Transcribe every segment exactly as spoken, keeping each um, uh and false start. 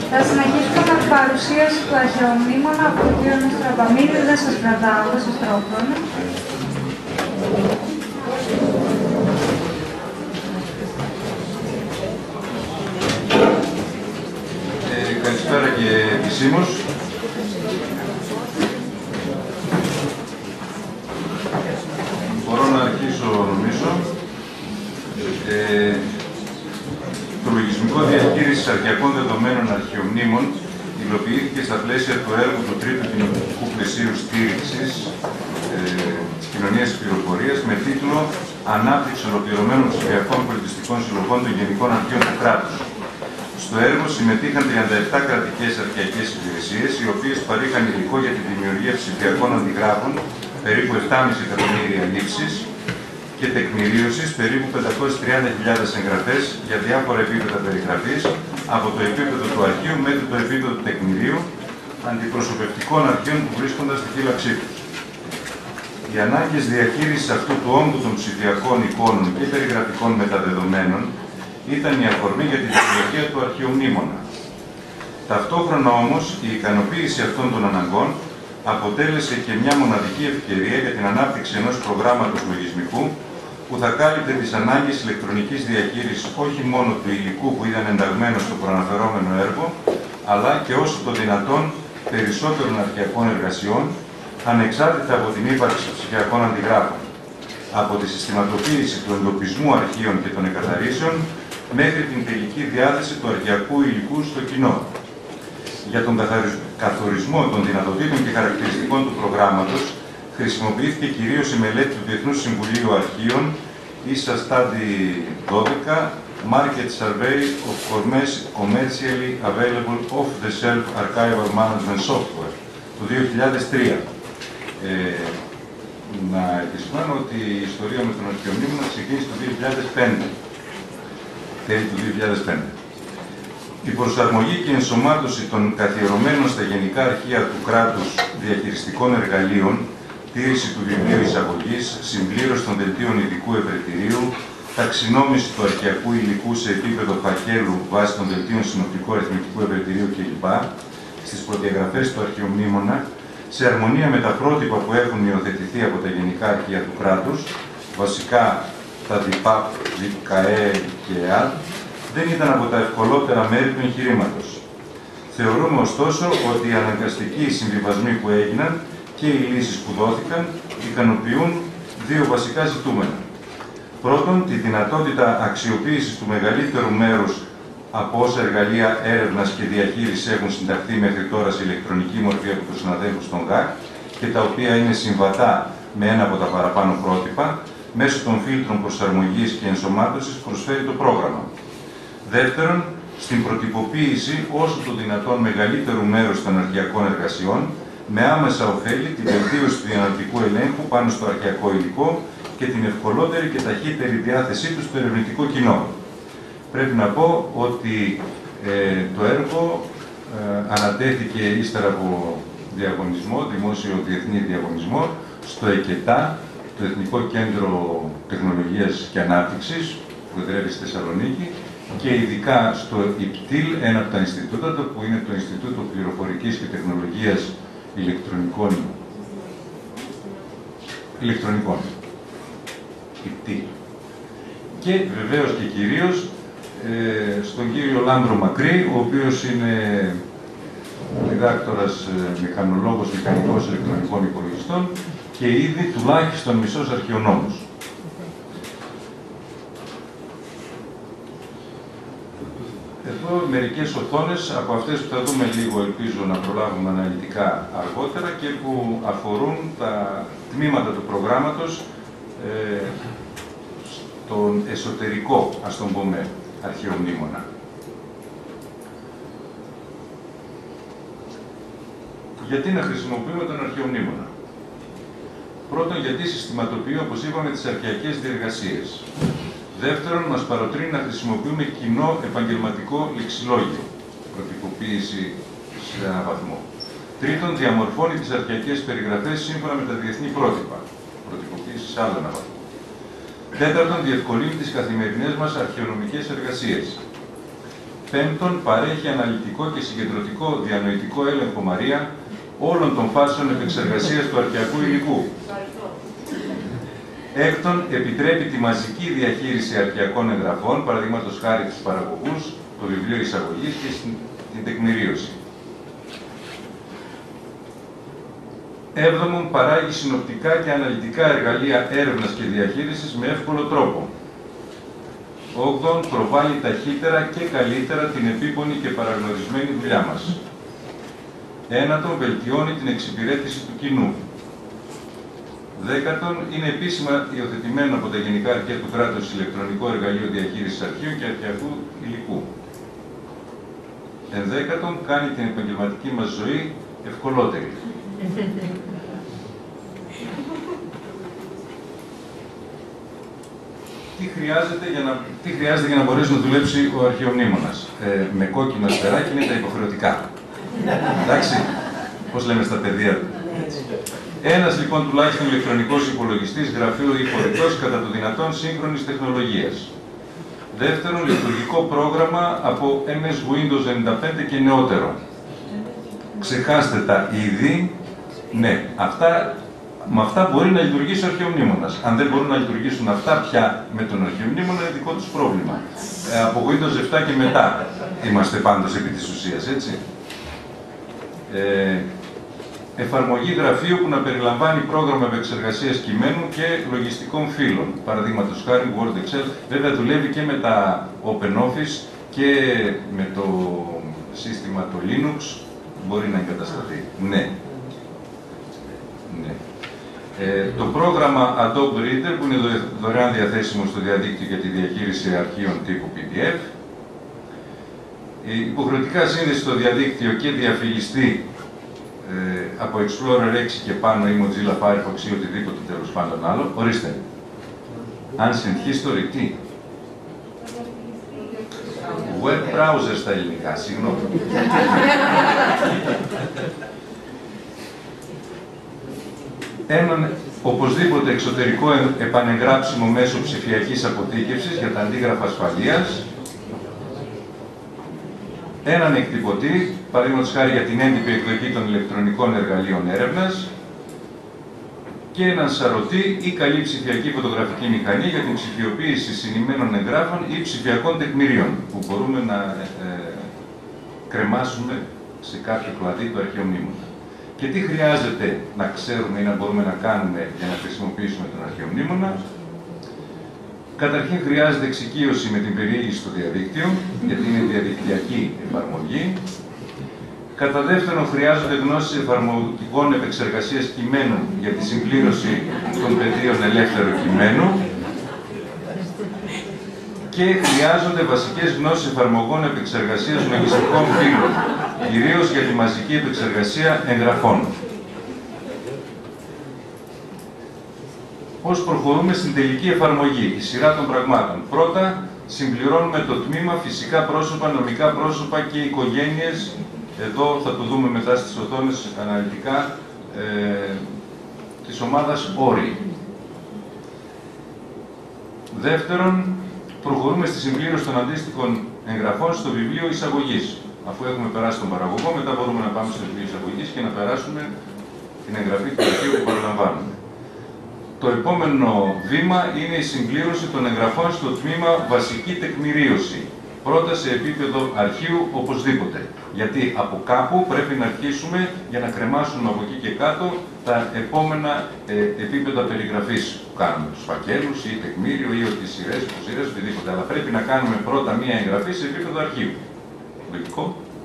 Θα συνεχίσουμε με την παρουσίαση του αρχαιομνήμωνα από τον κύριο Νεστραπαμίδη. Δεν σας κρατάω, δεν σας τρώω χρόνο. Ε, καλησπέρα και επισήμως. Μπορώ να αρχίσω, νομίζω. Ε, το λογισμικό διαχείρισης αρχαιακών δεδομένων αρχαιομνήμων υλοποιήθηκε στα πλαίσια του έργου του Τρίτου Κοινοτικού Πλαισίου Στήριξης ε, της Κοινωνίας της Πληροφορίας με τίτλο «Ανάπτυξη ολοκληρωμένων ψηφιακών πολιτιστικών συλλογών των Γενικών Αρχείων του Κράτους». Στο έργο συμμετείχαν τριάντα επτά κρατικές αρχαιακές υπηρεσίες, οι οποίες παρήχαν υλικό για τη δημιουργία ψηφιακών αντιγράφων, περίπου επτά κόμμα πέντε εκατομμύρια λήψεις, και τεκμηρίωσης, περίπου πεντακόσιες τριάντα χιλιάδες εγγραφές για διάφορα επίπεδα περιγραφής, από το επίπεδο του αρχείου μέχρι το επίπεδο του τεκμηρίου, αντιπροσωπευτικών αρχείων που βρίσκονταν στη φύλαξή τους. Οι ανάγκες διαχείρισης αυτού του όγκου των ψηφιακών εικόνων και περιγραφικών μεταδεδομένων ήταν η αφορμή για τη δημιουργία του αρχαιομνήμωνα. Ταυτόχρονα όμως, η ικανοποίηση αυτών των αναγκών αποτέλεσε και μια μοναδική ευκαιρία για την ανάπτυξη ενός προγράμματος λογισμικού που θα κάλυπτε τις ανάγκες ηλεκτρονικής διαχείρισης όχι μόνο του υλικού που ήταν ενταγμένο στο προαναφερόμενο έργο, αλλά και όσο το δυνατόν περισσότερων αρχαιακών εργασιών, ανεξάρτητα από την ύπαρξη ψηφιακών αντιγράφων, από τη συστηματοποίηση του εντοπισμού αρχείων και των εκαθαρίσεων, μέχρι την τελική διάθεση του αρχαιακού υλικού στο κοινό. Για τον καθορισμό των δυνατοτήτων και χαρακτηριστικών του προγράμματος χρησιμοποιήθηκε κυρίως η μελέτη του Διεθνούς Συμβουλίου Αρχείων ι ες έι Study δώδεκα Market Survey of Commercially Available Off-the-Shelf Archival Management Software του δύο χιλιάδες τρία. Ε, να επισημάνω ότι η ιστορία με τον αρχαιομνήμωνα ξεκίνησε το δύο χιλιάδες πέντε. Τέλη του δύο χιλιάδες πέντε. Η προσαρμογή και η ενσωμάτωση των καθιερωμένων στα γενικά αρχεία του κράτους διαχειριστικών εργαλείων, τήρηση του βιβλίου εισαγωγής, συμπλήρωση των δελτίων ειδικού ευρετηρίου, ταξινόμηση του αρχαιακού υλικού σε επίπεδο φακέλου βάσει των δελτίων συνοπτικού αριθμητικού ευρετηρίου κλπ. Στις προδιαγραφές του αρχαιομνήμωνα, σε αρμονία με τα πρότυπα που έχουν υιοθετηθεί από τα γενικά αρχεία του κράτους, βασικά τα ΔΙΠΑΠ, ΔΙΠΚΑΕ και ΕΑΤ, δεν ήταν από τα ευκολότερα μέρη του εγχειρήματος. Θεωρούμε ωστόσο ότι οι αναγκαστικοί συμβιβασμοί που έγιναν και οι λύσεις που δόθηκαν ικανοποιούν δύο βασικά ζητούμενα. Πρώτον, τη δυνατότητα αξιοποίησης του μεγαλύτερου μέρους από όσα εργαλεία έρευνας και διαχείρισης έχουν συνταχθεί μέχρι τώρα σε ηλεκτρονική μορφή από τους συναδέλφους των ΓΑΚ και τα οποία είναι συμβατά με ένα από τα παραπάνω πρότυπα, μέσω των φίλτρων προσαρμογής και ενσωμάτωσης προσφέρει το πρόγραμμα. Δεύτερον, στην προτυποποίηση όσο το δυνατόν μεγαλύτερου μέρους των αρχαιακών εργασιών, με άμεσα ωφέλη την βελτίωση του διανοητικού ελέγχου πάνω στο αρχαιακό υλικό και την ευκολότερη και ταχύτερη διάθεσή του στο ερευνητικό κοινό. Πρέπει να πω ότι ε, το έργο ε, ανατέθηκε ύστερα από διαγωνισμό, δημόσιο διεθνή διαγωνισμό, στο ΕΚΕΤΑ, το Εθνικό Κέντρο Τεχνολογίας και Ανάπτυξης, που εδρεύει στη Θεσσαλονίκη, και ειδικά στο ΙΠΤΙΛ, ένα από τα Ινστιτούτα, που είναι το Ινστιτούτο Πληροφορικής και Τεχνολογίας Ηλεκτρονικών. Ηλεκτρονικών. ΙΠΤΙΛ. Και βεβαίως και κυρίως ε, στον κύριο Λάμπρο Μακρύ, ο οποίος είναι διδάκτορας, ε, μηχανολόγος, μηχανικός ηλεκτρονικών υπολογιστών και ήδη τουλάχιστον μισός αρχαιονόμος. Εδώ μερικές οθόνες από αυτές που θα δούμε λίγο, ελπίζω να προλάβουμε αναλυτικά αργότερα και που αφορούν τα τμήματα του προγράμματος ε, στον εσωτερικό, ας τον πούμε, αρχαιομνήμωνα. Γιατί να χρησιμοποιούμε τον αρχαιομνήμωνα? Πρώτον, γιατί συστηματοποιεί, όπως είπαμε, τις αρχαιακές διεργασίες. Δεύτερον, μας παροτρύνει να χρησιμοποιούμε κοινό επαγγελματικό λεξιλόγιο, προτυποποίηση σε έναν βαθμό. Τρίτον, διαμορφώνει τις αρχαιακές περιγραφές σύμφωνα με τα διεθνή πρότυπα, προτυποποίηση σε άλλο ένα βαθμό. Τέταρτον, διευκολύνει τις καθημερινές μας αρχαιονομικές εργασίες. Πέμπτον, παρέχει αναλυτικό και συγκεντρωτικό διανοητικό έλεγχο Μαρία όλων των φάσεων επεξεργασίας του αρχαιακού υλικού. Έκτον, επιτρέπει τη μαζική διαχείριση αρχαιακών εγγραφών, παραδείγματος χάρη στους παραγωγούς, το βιβλίο εισαγωγής και την τεκμηρίωση. Έβδομον, παράγει συνοπτικά και αναλυτικά εργαλεία έρευνας και διαχείρισης με εύκολο τρόπο. Όγδον, προβάλλει ταχύτερα και καλύτερα την επίπονη και παραγνωρισμένη δουλειά μας. Ένατον, βελτιώνει την εξυπηρέτηση του κοινού. Δέκατον, είναι επίσημα υιοθετημένο από τα Γενικά Αρχεία του Κράτους ηλεκτρονικό εργαλείο διαχείρισης αρχείου και αρχαιακού υλικού. Ενδέκατον, κάνει την επαγγελματική μας ζωή ευκολότερη. Τι χρειάζεται, για να, τι χρειάζεται για να μπορέσει να δουλέψει ο αρχαιομνήμονας. Ε, με κόκκινο αστεράκι είναι τα υποχρεωτικά. Εντάξει, πώς λέμε στα παιδεία. Ένας λοιπόν τουλάχιστον ηλεκτρονικός υπολογιστής, γραφείο ή φορητός κατά το δυνατόν σύγχρονης τεχνολογίας. Δεύτερον, λειτουργικό πρόγραμμα από εμ ες Windows ενενήντα πέντε και νεότερο. Ξεχάστε τα ήδη. Ναι, αυτά, με αυτά μπορεί να λειτουργήσει ο αρχαιομνήμονας. Αν δεν μπορούν να λειτουργήσουν αυτά πια με τον αρχαιομνήμονα, είναι δικό τους πρόβλημα. Ε, από Windows επτά και μετά είμαστε πάντως επί της ουσίας, έτσι. Ε, εφαρμογή γραφείου που να περιλαμβάνει πρόγραμμα επεξεργασίας κειμένου και λογιστικών φύλων. Παραδείγματος χάρη Word, Excel. Βέβαια δουλεύει και με τα OpenOffice και με το σύστημα το Linux. Μπορεί να εγκατασταθεί. Ναι. Ναι. Ε, το πρόγραμμα Adobe Reader, που είναι δωρεάν διαθέσιμο στο διαδίκτυο για τη διαχείριση αρχείων τύπου πι ντι εφ. Η υποχρεωτικά σύνδεση στο διαδίκτυο και διαφυλιστή ε, από Explorer έξι και πάνω ή Mozilla Firefox ή οτιδήποτε τέλος πάντων άλλο. Ορίστε. Ancient History, τι? Web browser στα ελληνικά, συγγνώμη. Έναν οπωσδήποτε εξωτερικό επανεγγράψιμο μέσο ψηφιακής αποθήκευσης για τα αντίγραφα ασφαλείας. Έναν εκτυπωτή, παραδείγματος χάρη για την έντυπη εκδοχή των ηλεκτρονικών εργαλείων έρευνας. Και έναν σαρωτή ή καλή ψηφιακή φωτογραφική μηχανή για την ψηφιοποίηση συνημμένων εγγράφων ή ψηφιακών τεκμηρίων, που μπορούμε να ε, κρεμάσουμε σε κάποιο κλαδί του αρχαιομνήμωνα. Και τι χρειάζεται να ξέρουμε ή να μπορούμε να κάνουμε για να χρησιμοποιήσουμε τον αρχαιομνήμωνα. Καταρχήν χρειάζεται εξοικείωση με την περιήγηση στο διαδίκτυο, γιατί είναι διαδικτυακή εφαρμογή. Κατά δεύτερον, χρειάζονται γνώσεις εφαρμογικών επεξεργασίας κειμένου για τη συμπλήρωση των πεδίων ελεύθερου κειμένου. Και χρειάζονται βασικές γνώσεις εφαρμογών επεξεργασίας λογιστικών φύλων, κυρίως για τη μαζική επεξεργασία εγγραφών. Πώς προχωρούμε στην τελική εφαρμογή, η σειρά των πραγμάτων. Πρώτα, συμπληρώνουμε το τμήμα φυσικά πρόσωπα, νομικά πρόσωπα και οικογένειες. Εδώ θα το δούμε μετά στις οθόνες αναλυτικά, ε, της ομάδας όροι. Δεύτερον, προχωρούμε στη συμπλήρωση των αντίστοιχων εγγραφών στο βιβλίο εισαγωγής. Αφού έχουμε περάσει τον παραγωγό, μετά μπορούμε να πάμε στο βιβλίο εισαγωγής και να περάσουμε την εγγραφή του αρχείου που παραλαμβάνουμε. Το επόμενο βήμα είναι η συμπλήρωση των εγγραφών στο τμήμα βασική τεκμηρίωση. Πρώτα σε επίπεδο αρχείου οπωσδήποτε. Γιατί από κάπου πρέπει να αρχίσουμε για να κρεμάσουμε από εκεί και κάτω τα επόμενα ε, επίπεδα περιγραφής που κάνουμε. Τους φακέλους ή τεκμήριο ή τις σειρές, τους σειρές, οτιδήποτε. Αλλά πρέπει να κάνουμε πρώτα μία εγγραφή σε επίπεδο αρχείου. Λογικό.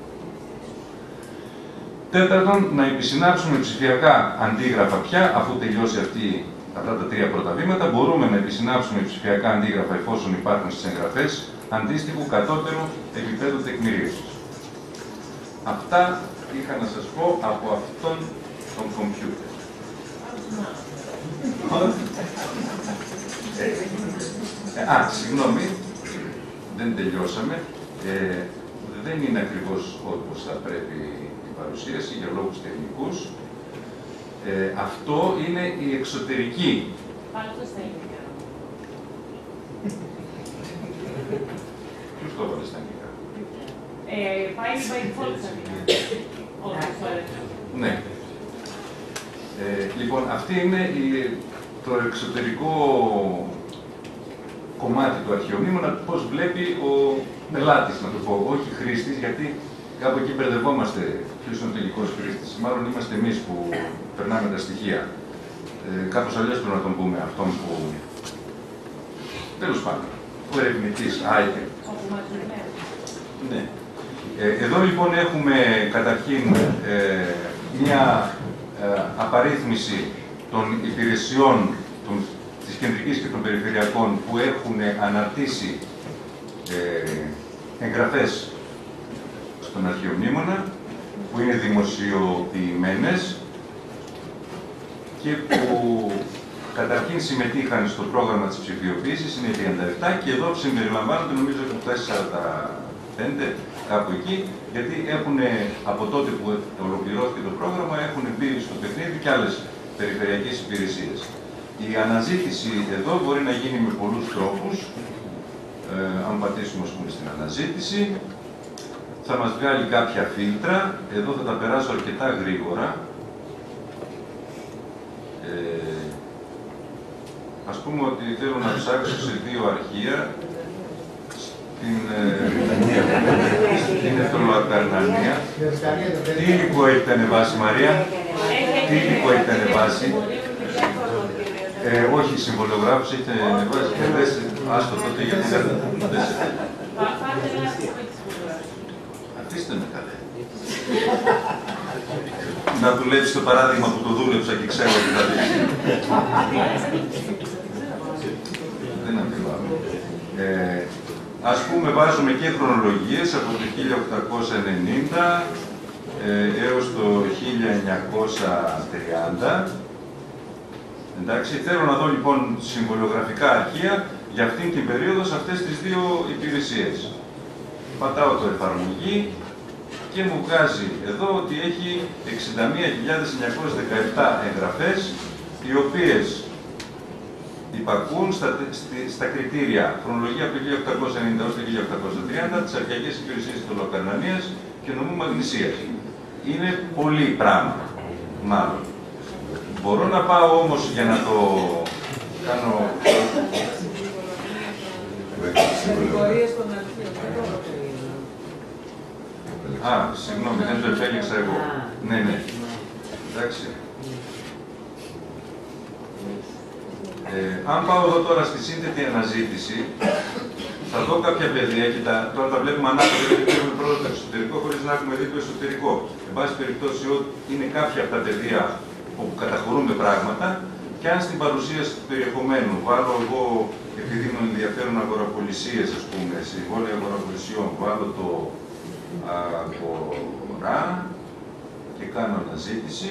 Τέταρτον, να επισυνάψουμε ψηφιακά αντίγραφα πια, αφού τελειώσει αυτή, αυτά τα τρία πρώτα βήματα, μπορούμε να επισυνάψουμε ψηφιακά αντίγραφα εφόσον υπάρχουν στις εγγραφές αντίστοιχου κατώτερου επίπεδου τεκμηρίωσης. Αυτά είχα να σας πω από αυτόν τον κομπιούτερ. ε, α, συγγνώμη, δεν τελειώσαμε. Ε, δεν είναι ακριβώς όπως θα πρέπει η παρουσίαση για λόγους τεχνικούς. Ε, αυτό είναι η εξωτερική. Πάλι αυτό στα ελληνικά. Ποιος το έβαλε στα αγγλικά? Ε, πάει by default σαν ναι. Ε, λοιπόν, αυτή είναι η, το εξωτερικό κομμάτι του αρχαιομνήμωνα, πώς βλέπει ο πελάτης, να το πω, όχι χρήστης, γιατί κάπου εκεί μπερδευόμαστε ποιος είναι ο τελικός χρήστης. Μάλλον είμαστε εμείς που περνάμε τα στοιχεία. Ε, κάπως αλλιώς πρέπει να τον πούμε αυτόν που... Τέλος πάντων, ο ερευνητής, item. Ναι. Ε, εδώ λοιπόν έχουμε καταρχήν ε, μια ε, απαρίθμηση των υπηρεσιών των, της κεντρικής και των περιφερειακών που έχουν αναρτήσει ε, εγγραφές στον αρχαιομνήμωνα, που είναι δημοσιοποιημένες και που καταρχήν συμμετείχαν στο πρόγραμμα της ψηφιοποίησης, είναι τριάντα επτά, και εδώ συμπεριλαμβάνονται νομίζω το σαράντα πέντε, κάπου εκεί, γιατί έχουν από τότε που ολοκληρώθηκε το πρόγραμμα έχουν μπει στο παιχνίδι και άλλες περιφερειακές υπηρεσίες. Η αναζήτηση εδώ μπορεί να γίνει με πολλούς τρόπους. Ε, αν πατήσουμε ας πούμε, στην αναζήτηση, θα μας βγάλει κάποια φίλτρα. Εδώ θα τα περάσω αρκετά γρήγορα. Ε, ας πούμε ότι θέλω να ψάξω σε δύο αρχεία στην, ε, στην Εθνολοκαρνανία. Τι υλικό έχετε ανεβάσει, Μαρία? Τι υλικό έχετε ανεβάσει? Ε, όχι, συμβολιογράφους έχετε ανεβάσει και δες, άστο τότε γιατί δεν δες. Αφήστε με καλέ. Να δουλέψει το παράδειγμα που το δούλεψα και ξέρω ότι θα δείξει. Δεν αντιλάβω. Ε, ας πούμε, βάζουμε και χρονολογίες από το χίλια οκτακόσια ενενήντα ε, έως το χίλια εννιακόσια τριάντα. Εντάξει, θέλω να δω λοιπόν συμβολιογραφικά αρχεία για αυτήν την περίοδο σε αυτές τις δύο υπηρεσίες. Πατάω το εφαρμογή και μου βγάζει εδώ ότι έχει εξήντα μία χιλιάδες εννιακόσιες δεκαεπτά εγγραφές, οι οποίες υπακούν στα, στη, στα κριτήρια χρονολογία από το χίλια οκτακόσια ενενήντα έως το χίλια οκτακόσια τριάντα της Αρχαιακής Υπηρεσίας της Εθνολοκαρνανίας και νομού Μαγνησίας. Είναι πολύ πράγμα, μάλλον. Μπορώ να πάω όμως για να το κάνω... Α, συγγνώμη, δεν το επέλεξα εγώ. Ναι, ναι. Εντάξει. Ε, αν πάω εδώ τώρα στη σύνθετη αναζήτηση, θα δω κάποια πεδία, και τα, τώρα τα βλέπουμε ανάποδα, γιατί έχουμε πρώτα το εξωτερικό χωρίς να έχουμε δει το εσωτερικό. Εν πάση περιπτώσει, είναι κάποια από τα πεδία όπου καταχωρούμε πράγματα, και αν στην παρουσίαση του περιεχομένου βάλω εγώ, επειδή μου ενδιαφέρουν αγοραπολισίες, ας πούμε, συμβόλαια αγοραπολισιών, βάλω το αγορά και κάνω αναζήτηση,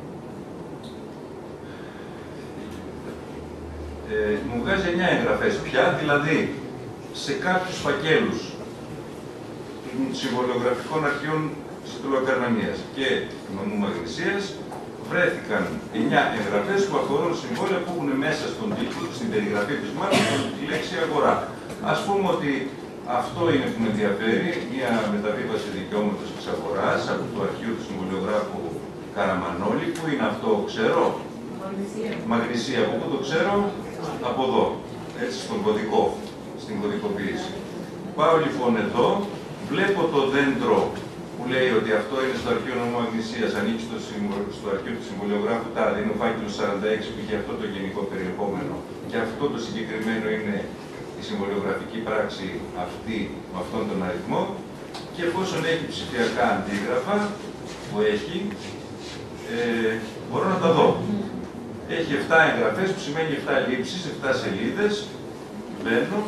ε, μου βγάζει εννιά εγγραφές πια, δηλαδή σε κάποιους φακέλους των συμβολιογραφικών αρχείων της Εθνολοκαρνανίας και νομού Μαγνησίας βρέθηκαν εννιά εγγραφές που αφορούν συμβόλαια που έχουν μέσα στον τίτλο, στην περιγραφή της μάλλον, τη λέξη αγορά. Ας πούμε ότι αυτό είναι που με ενδιαφέρει, μια μεταβίβαση δικαιώματος της αγοράς από το αρχείο του συμβολιογράφου Καραμανόλη. Πού είναι αυτό, ξέρω? Μαγνησία. Μαγνησία. Από πού το ξέρω? Από εδώ. Έτσι, στον κωδικό, στην κωδικοποίηση. Πάω λοιπόν εδώ, βλέπω το δέντρο που λέει ότι αυτό είναι στο αρχείο νομού Μαγνησίας, ανήκει στο, στο αρχείο του συμβολιογράφου τάδε, είναι ο φάκελος σαράντα έξι που έχει αυτό το γενικό περιεχόμενο, και αυτό το συγκεκριμένο είναι η συμβολιογραφική πράξη αυτή, με αυτόν τον αριθμό, και εφόσον έχει ψηφιακά αντίγραφα που έχει, ε, μπορώ να τα δω. Έχει επτά εγγραφές, που σημαίνει επτά λήψεις, επτά σελίδες. Μπαίνω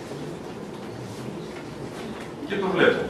και το βλέπω.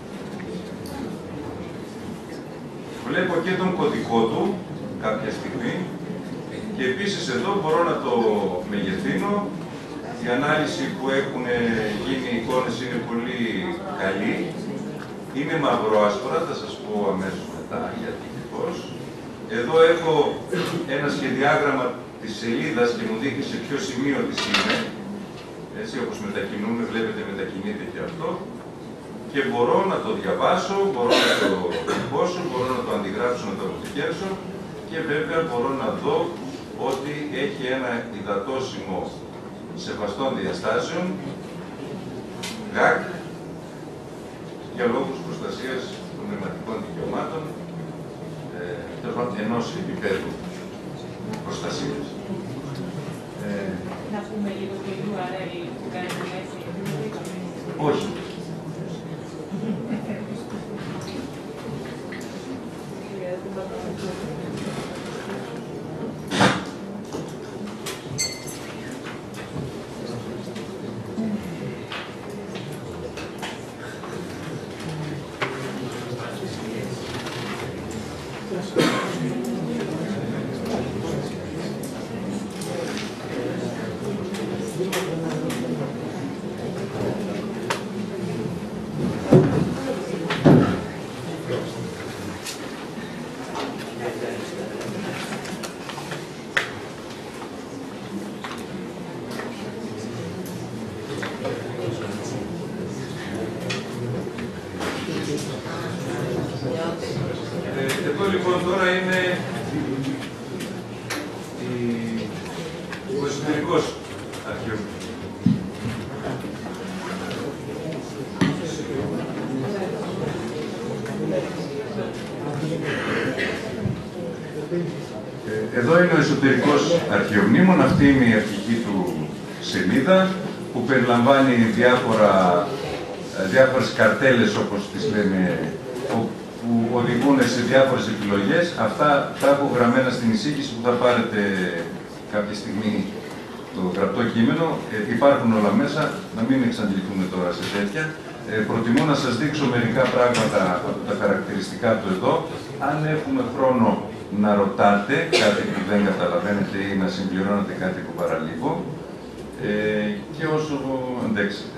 Βλέπω και τον κωδικό του κάποια στιγμή, και επίσης εδώ μπορώ να το μεγεθύνω. Η ανάλυση που έχουν γίνει οι εικόνες είναι πολύ καλή. Είναι μαυρό-άσπρα, θα σας πω αμέσως μετά γιατί πώς. Εδώ έχω ένα σχεδιάγραμμα της σελίδας και μου δείχνει σε ποιο σημείο της είναι. Έτσι, όπως μετακινούμε, βλέπετε μετακινείται και αυτό. και μπορώ να το διαβάσω, μπορώ να το εκπώσω, μπορώ να το αντιγράψω, να το αποθηκεύσω και βέβαια μπορώ να δω ότι έχει ένα υδατώσιμο σεβαστών διαστάσεων, ΓΑΚ, για λόγους προστασίας των πνευματικών δικαιωμάτων, ε, ενός επίπεδου προστασίας. Ε, να πούμε λίγο το γιου αρ ελ που κάνει τη μέση. Όχι. Εδώ λοιπόν τώρα είναι ο εσωτερικός αρχαίος. Εδώ είναι ο εσωτερικός αρχαιομνήμων, αυτή είναι η αρχική του σελίδα που περιλαμβάνει διάφορα, διάφορες καρτέλες όπως τις λέμε, που οδηγούν σε διάφορες επιλογές. Αυτά τα έχω γραμμένα στην εισήγηση που θα πάρετε κάποια στιγμή το γραπτό κείμενο. Ε, υπάρχουν όλα μέσα, να μην εξαντληθούμε τώρα σε τέτοια. Ε, προτιμώ να σας δείξω μερικά πράγματα από τα χαρακτηριστικά του εδώ. Αν έχουμε χρόνο να ρωτάτε κάτι που δεν καταλαβαίνετε ή να συμπληρώνετε κάτι που παραλείπω ε, και όσο αντέξετε.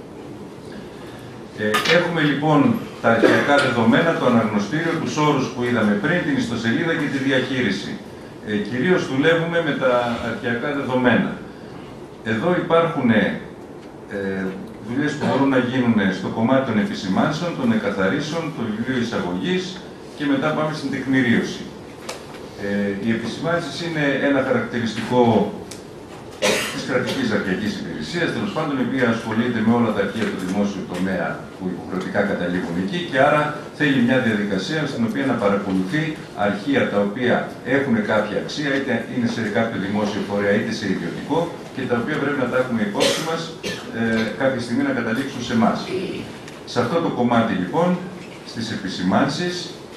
Ε, έχουμε λοιπόν τα αρχαιακά δεδομένα, το αναγνωστήριο, τους όρους που είδαμε πριν, την ιστοσελίδα και τη διαχείριση. Ε, κυρίως δουλεύουμε με τα αρχαιακά δεδομένα. Εδώ υπάρχουν ε, δουλειές που μπορούν να γίνουν στο κομμάτι των επισημάνσεων, των εκαθαρίσεων, το βιβλίο εισαγωγής και μετά πάμε στην τεκμηρίωση. Ε, οι επισημάνσεις είναι ένα χαρακτηριστικό της κρατικής αρχαιακής υπηρεσίας, τέλος πάντων, η οποία ασχολείται με όλα τα αρχεία του δημόσιου τομέα που υποχρεωτικά καταλήγουν εκεί και άρα θέλει μια διαδικασία στην οποία να παρακολουθεί αρχεία τα οποία έχουν κάποια αξία, είτε είναι σε κάποιο δημόσιο φορέα είτε σε ιδιωτικό και τα οποία πρέπει να τα έχουμε υπόψη μας ε, κάποια στιγμή να καταλήξουν σε εμάς. Σε αυτό το κομμάτι λοιπόν, στις επισημάνσεις,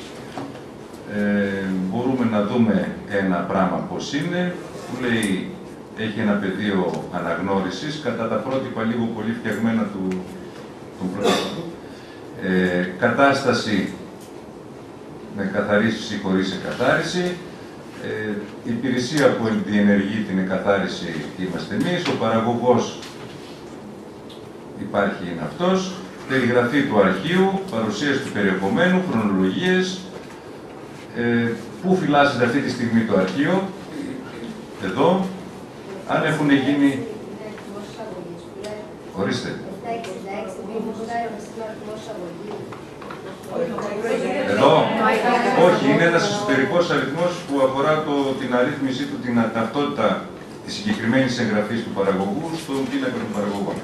ε, μπορούμε να δούμε ένα πράγμα πώς είναι, που λέει έχει ένα πεδίο αναγνώρισης κατά τα πρότυπα λίγο πολύ φτιαγμένα του, του πρότυπου. Ε, κατάσταση με καθαρίσης ή χωρίς εκαθάριση. Ε, η υπηρεσία που διενεργεί την εκαθάριση είμαστε εμείς. Ο παραγωγός υπάρχει, είναι αυτός. Περιγραφή του αρχείου, παρουσίαση του περιεχομένου, χρονολογίες. Ε, πού φυλάσσεται αυτή τη στιγμή το αρχείο. Εδώ. Αν έχουν γίνει... Ορίστε. Εδώ. Όχι, είναι ένας εσωτερικός αριθμός που αφορά το, την αρρύθμιση του, την ταυτότητα της συγκεκριμένης εγγραφής του παραγωγού στον πίνακα των παραγωγών.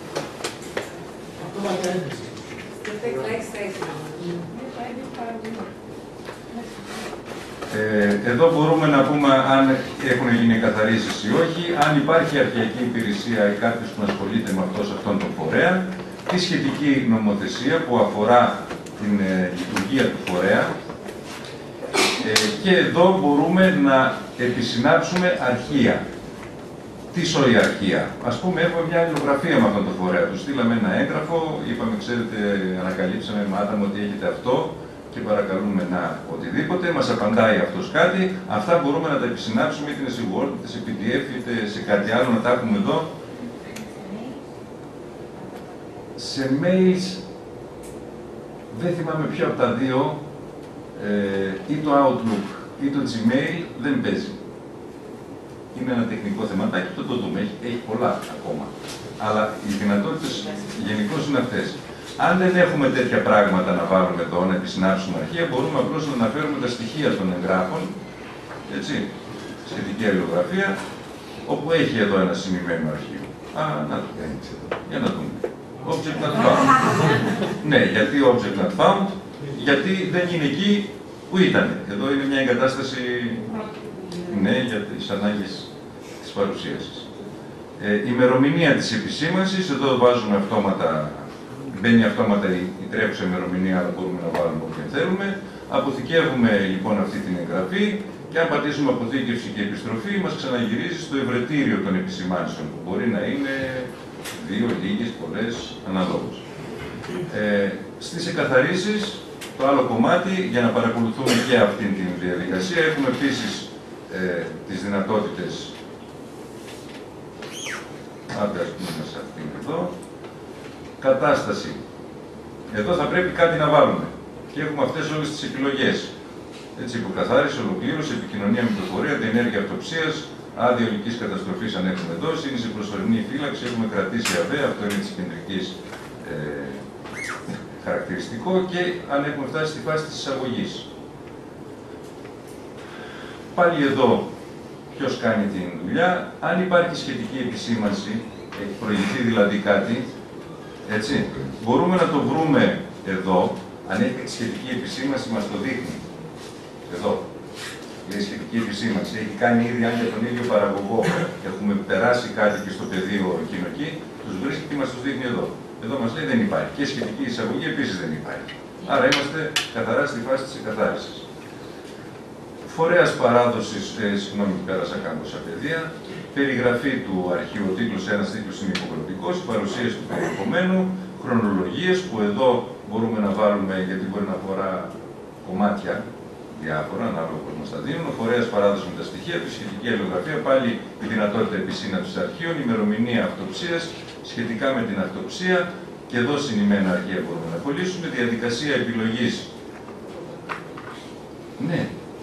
Ε, εδώ μπορούμε να πούμε αν έχουν γίνει καθαρίσεις ή όχι, αν υπάρχει αρχαιακή υπηρεσία ή κάποιος που ασχολείται με αυτό σε αυτόν τον φορέα, τη σχετική νομοθεσία που αφορά την ε, λειτουργία του φορέα ε, και εδώ μπορούμε να επισυνάψουμε αρχεία. Τι σοϊ αρχεία. Ας πούμε, έχουμε μια αλληλογραφία με αυτόν τον φορέα. Του στείλαμε ένα έγγραφο, είπαμε, ξέρετε, ανακαλύψαμε με άτομο ότι έχετε αυτό και παρακαλούμε να οτιδήποτε, μας απαντάει αυτός κάτι, αυτά μπορούμε να τα επισυνάψουμε είτε σε Word, είτε σε πι ντι εφ, είτε σε κάτι άλλο, να τα έχουμε εδώ. Σε mails, δεν θυμάμαι ποιο από τα δύο, ε, ή το Outlook ή το Gmail, δεν παίζει. Είναι ένα τεχνικό θεματάκι, το το δούμε, έχει, έχει πολλά ακόμα. Αλλά οι δυνατότητες γενικώς είναι αυτές. Αν δεν έχουμε τέτοια πράγματα να βάλουμε εδώ, να επισυνάψουμε αρχεία, μπορούμε απλώς να αναφέρουμε τα στοιχεία των εγγράφων, έτσι, σχετική αλληλογραφία, όπου έχει εδώ ένα σημειωμένο αρχείο. Α, να το κάνεις εδώ. Για να δούμε. Object not found. Ναι, γιατί object not found, γιατί δεν είναι εκεί που ήταν. Εδώ είναι μια εγκατάσταση, ναι, για τις ανάγκες της παρουσίασης. Ε, η ημερομηνία της επισήμανσης, εδώ βάζουμε αυτόματα, μπαίνει αυτόματα η, η τρέχουσα ημερομηνία, αλλά μπορούμε να βάλουμε όποια θέλουμε. Αποθηκεύουμε λοιπόν αυτή την εγγραφή και αν πατήσουμε αποθήκευση και επιστροφή, μας ξαναγυρίζει στο ευρετήριο των επισημάνσεων, που μπορεί να είναι δύο, λίγες, πολλές, αναλόγως. Ε, στις εκαθαρίσεις, το άλλο κομμάτι, για να παρακολουθούμε και αυτή τη διαδικασία, έχουμε επίσης ε, τις δυνατότητες. Άντε, ας πούμε σε αυτήν εδώ. Κατάσταση. Εδώ θα πρέπει κάτι να βάλουμε. Και έχουμε αυτές όλες τις επιλογές. Έτσι, υποκαθάριση, ολοκλήρωση, επικοινωνία με το φορέα, διενέργεια αυτοψίας, άδεια ολικής καταστροφής αν έχουμε δώσει, είναι σε προσωρινή φύλαξη, έχουμε κρατήσει ΑΒΕ, αυτό είναι της κεντρικής ε, χαρακτηριστικό, και αν έχουμε φτάσει στη φάση της εισαγωγής. Πάλι εδώ, ποιος κάνει την δουλειά, αν υπάρχει σχετική επισήμανση, έχει προηγηθεί δηλαδή κάτι, έτσι, μπορούμε να το βρούμε εδώ, αν έχει σχετική επισήμανση μας το δείχνει. Εδώ, λέει σχετική επισήμανση, έχει κάνει ήδη αν για τον ίδιο παραγωγό, έχουμε περάσει κάτι και στο πεδίο εκείνο εκεί, τους βρίσκει και μας τους δείχνει εδώ. Εδώ μας λέει δεν υπάρχει. Και σχετική εισαγωγή επίσης δεν υπάρχει. Άρα είμαστε καθαρά στη φάση της εκαθάρισης. Φορέας παράδοσης, ε, συγγνώμη, πέρασα κάμποσα παιδεία, περιγραφή του αρχείου, ο τίτλος ένας, τίτλος είναι υποκριτικός, παρουσίαση του περιεχομένου, χρονολογίες που εδώ μπορούμε να βάλουμε γιατί μπορεί να αφορά κομμάτια διάφορα, ανάλογα πώς μας τα δίνουν. Ο φορέας παράδοση με τα στοιχεία, τη σχετική αλληλογραφία, πάλι η δυνατότητα επισύναψης αρχείων, ημερομηνία αυτοψίας, σχετικά με την αυτοψία, και εδώ συνημμένα αρχεία μπορούμε να κολλήσουμε, διαδικασία επιλογής. Ναι.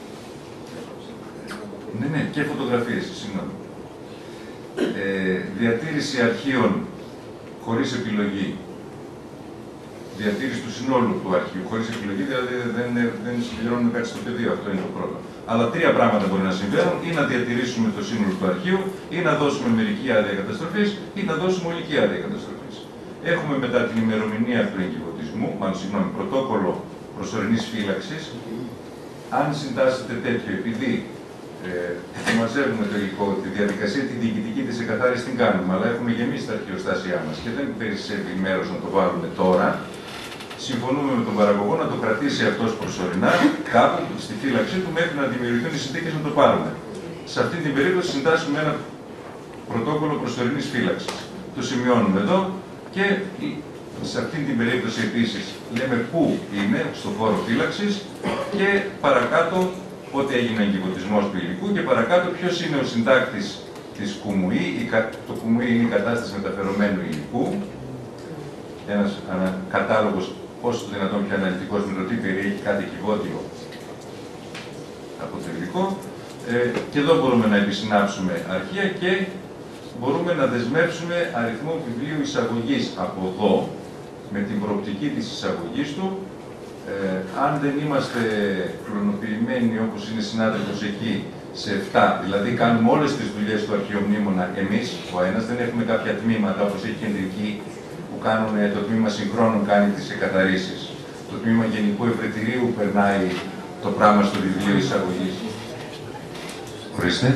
Ναι, ναι, και φωτογραφίες, συγγνώμη. Ε, διατήρηση αρχείων χωρίς επιλογή. Διατήρηση του συνόλου του αρχείου, χωρίς επιλογή, δηλαδή δεν, δεν συμπληρώνουμε κάτι στο πεδίο, αυτό είναι το πρώτο. Αλλά τρία πράγματα μπορεί να συμβαίνουν, ή να διατηρήσουμε το σύνολο του αρχείου, ή να δώσουμε μερική άδεια καταστροφής, ή να δώσουμε ολική άδεια καταστροφής. Έχουμε μετά την ημερομηνία του εγκιβωτισμού, μάλλον συγγνώμη, πρωτόκολλο προσωρινής φύλαξης. Αν συντάσσεται τέτοιο, επειδή ε, μαζεύουμε το υλικό, τη διαδικασία την διοικητική της εκαθάρισης την κάνουμε, αλλά έχουμε γεμίσει τα αρχαιοστάσια μας και δεν περισσεύει μέρος να το βάλουμε τώρα, συμφωνούμε με τον παραγωγό να το κρατήσει αυτός προσωρινά κάπου στη φύλαξή του μέχρι να δημιουργηθούν οι συνθήκες να το πάρουμε. Σε αυτή την περίπτωση συντάσσουμε ένα πρωτόκολλο προσωρινής φύλαξης. Το σημειώνουμε εδώ και σε αυτή την περίπτωση επίσης λέμε πού είναι στο χώρο φύλαξης και παρακάτω πότε έγινε ο εγκιβωτισμός του υλικού και παρακάτω ποιος είναι ο συντάκτης της ΚΟΥΜΟΥΗ. Το ΚΟΥΜΟΥΗ είναι η κατάσταση μεταφερομένου υλικού. Ένας κατάλογος όσο το δυνατόν πιο αναλυτικός με το τι περιέχει κάθε κυβότιο από το υλικό. Ε, και εδώ μπορούμε να επισυνάψουμε αρχεία και μπορούμε να δεσμεύσουμε αριθμό βιβλίου εισαγωγής από εδώ, με την προοπτική της εισαγωγής του. Ε, αν δεν είμαστε κλωνοποιημένοι όπως είναι συνάδελφος εκεί σε επτά, δηλαδή κάνουμε όλες τις δουλειές του αρχαιομνήμωνα εμείς, ο ένας, δεν έχουμε κάποια τμήματα όπως έχει κεντρική που κάνουν, το τμήμα συγχρόνων κάνει τις εκαθαρίσεις. Το τμήμα γενικού ευρετηρίου περνάει το πράγμα στο βιβλίο εισαγωγής. Ορίστε.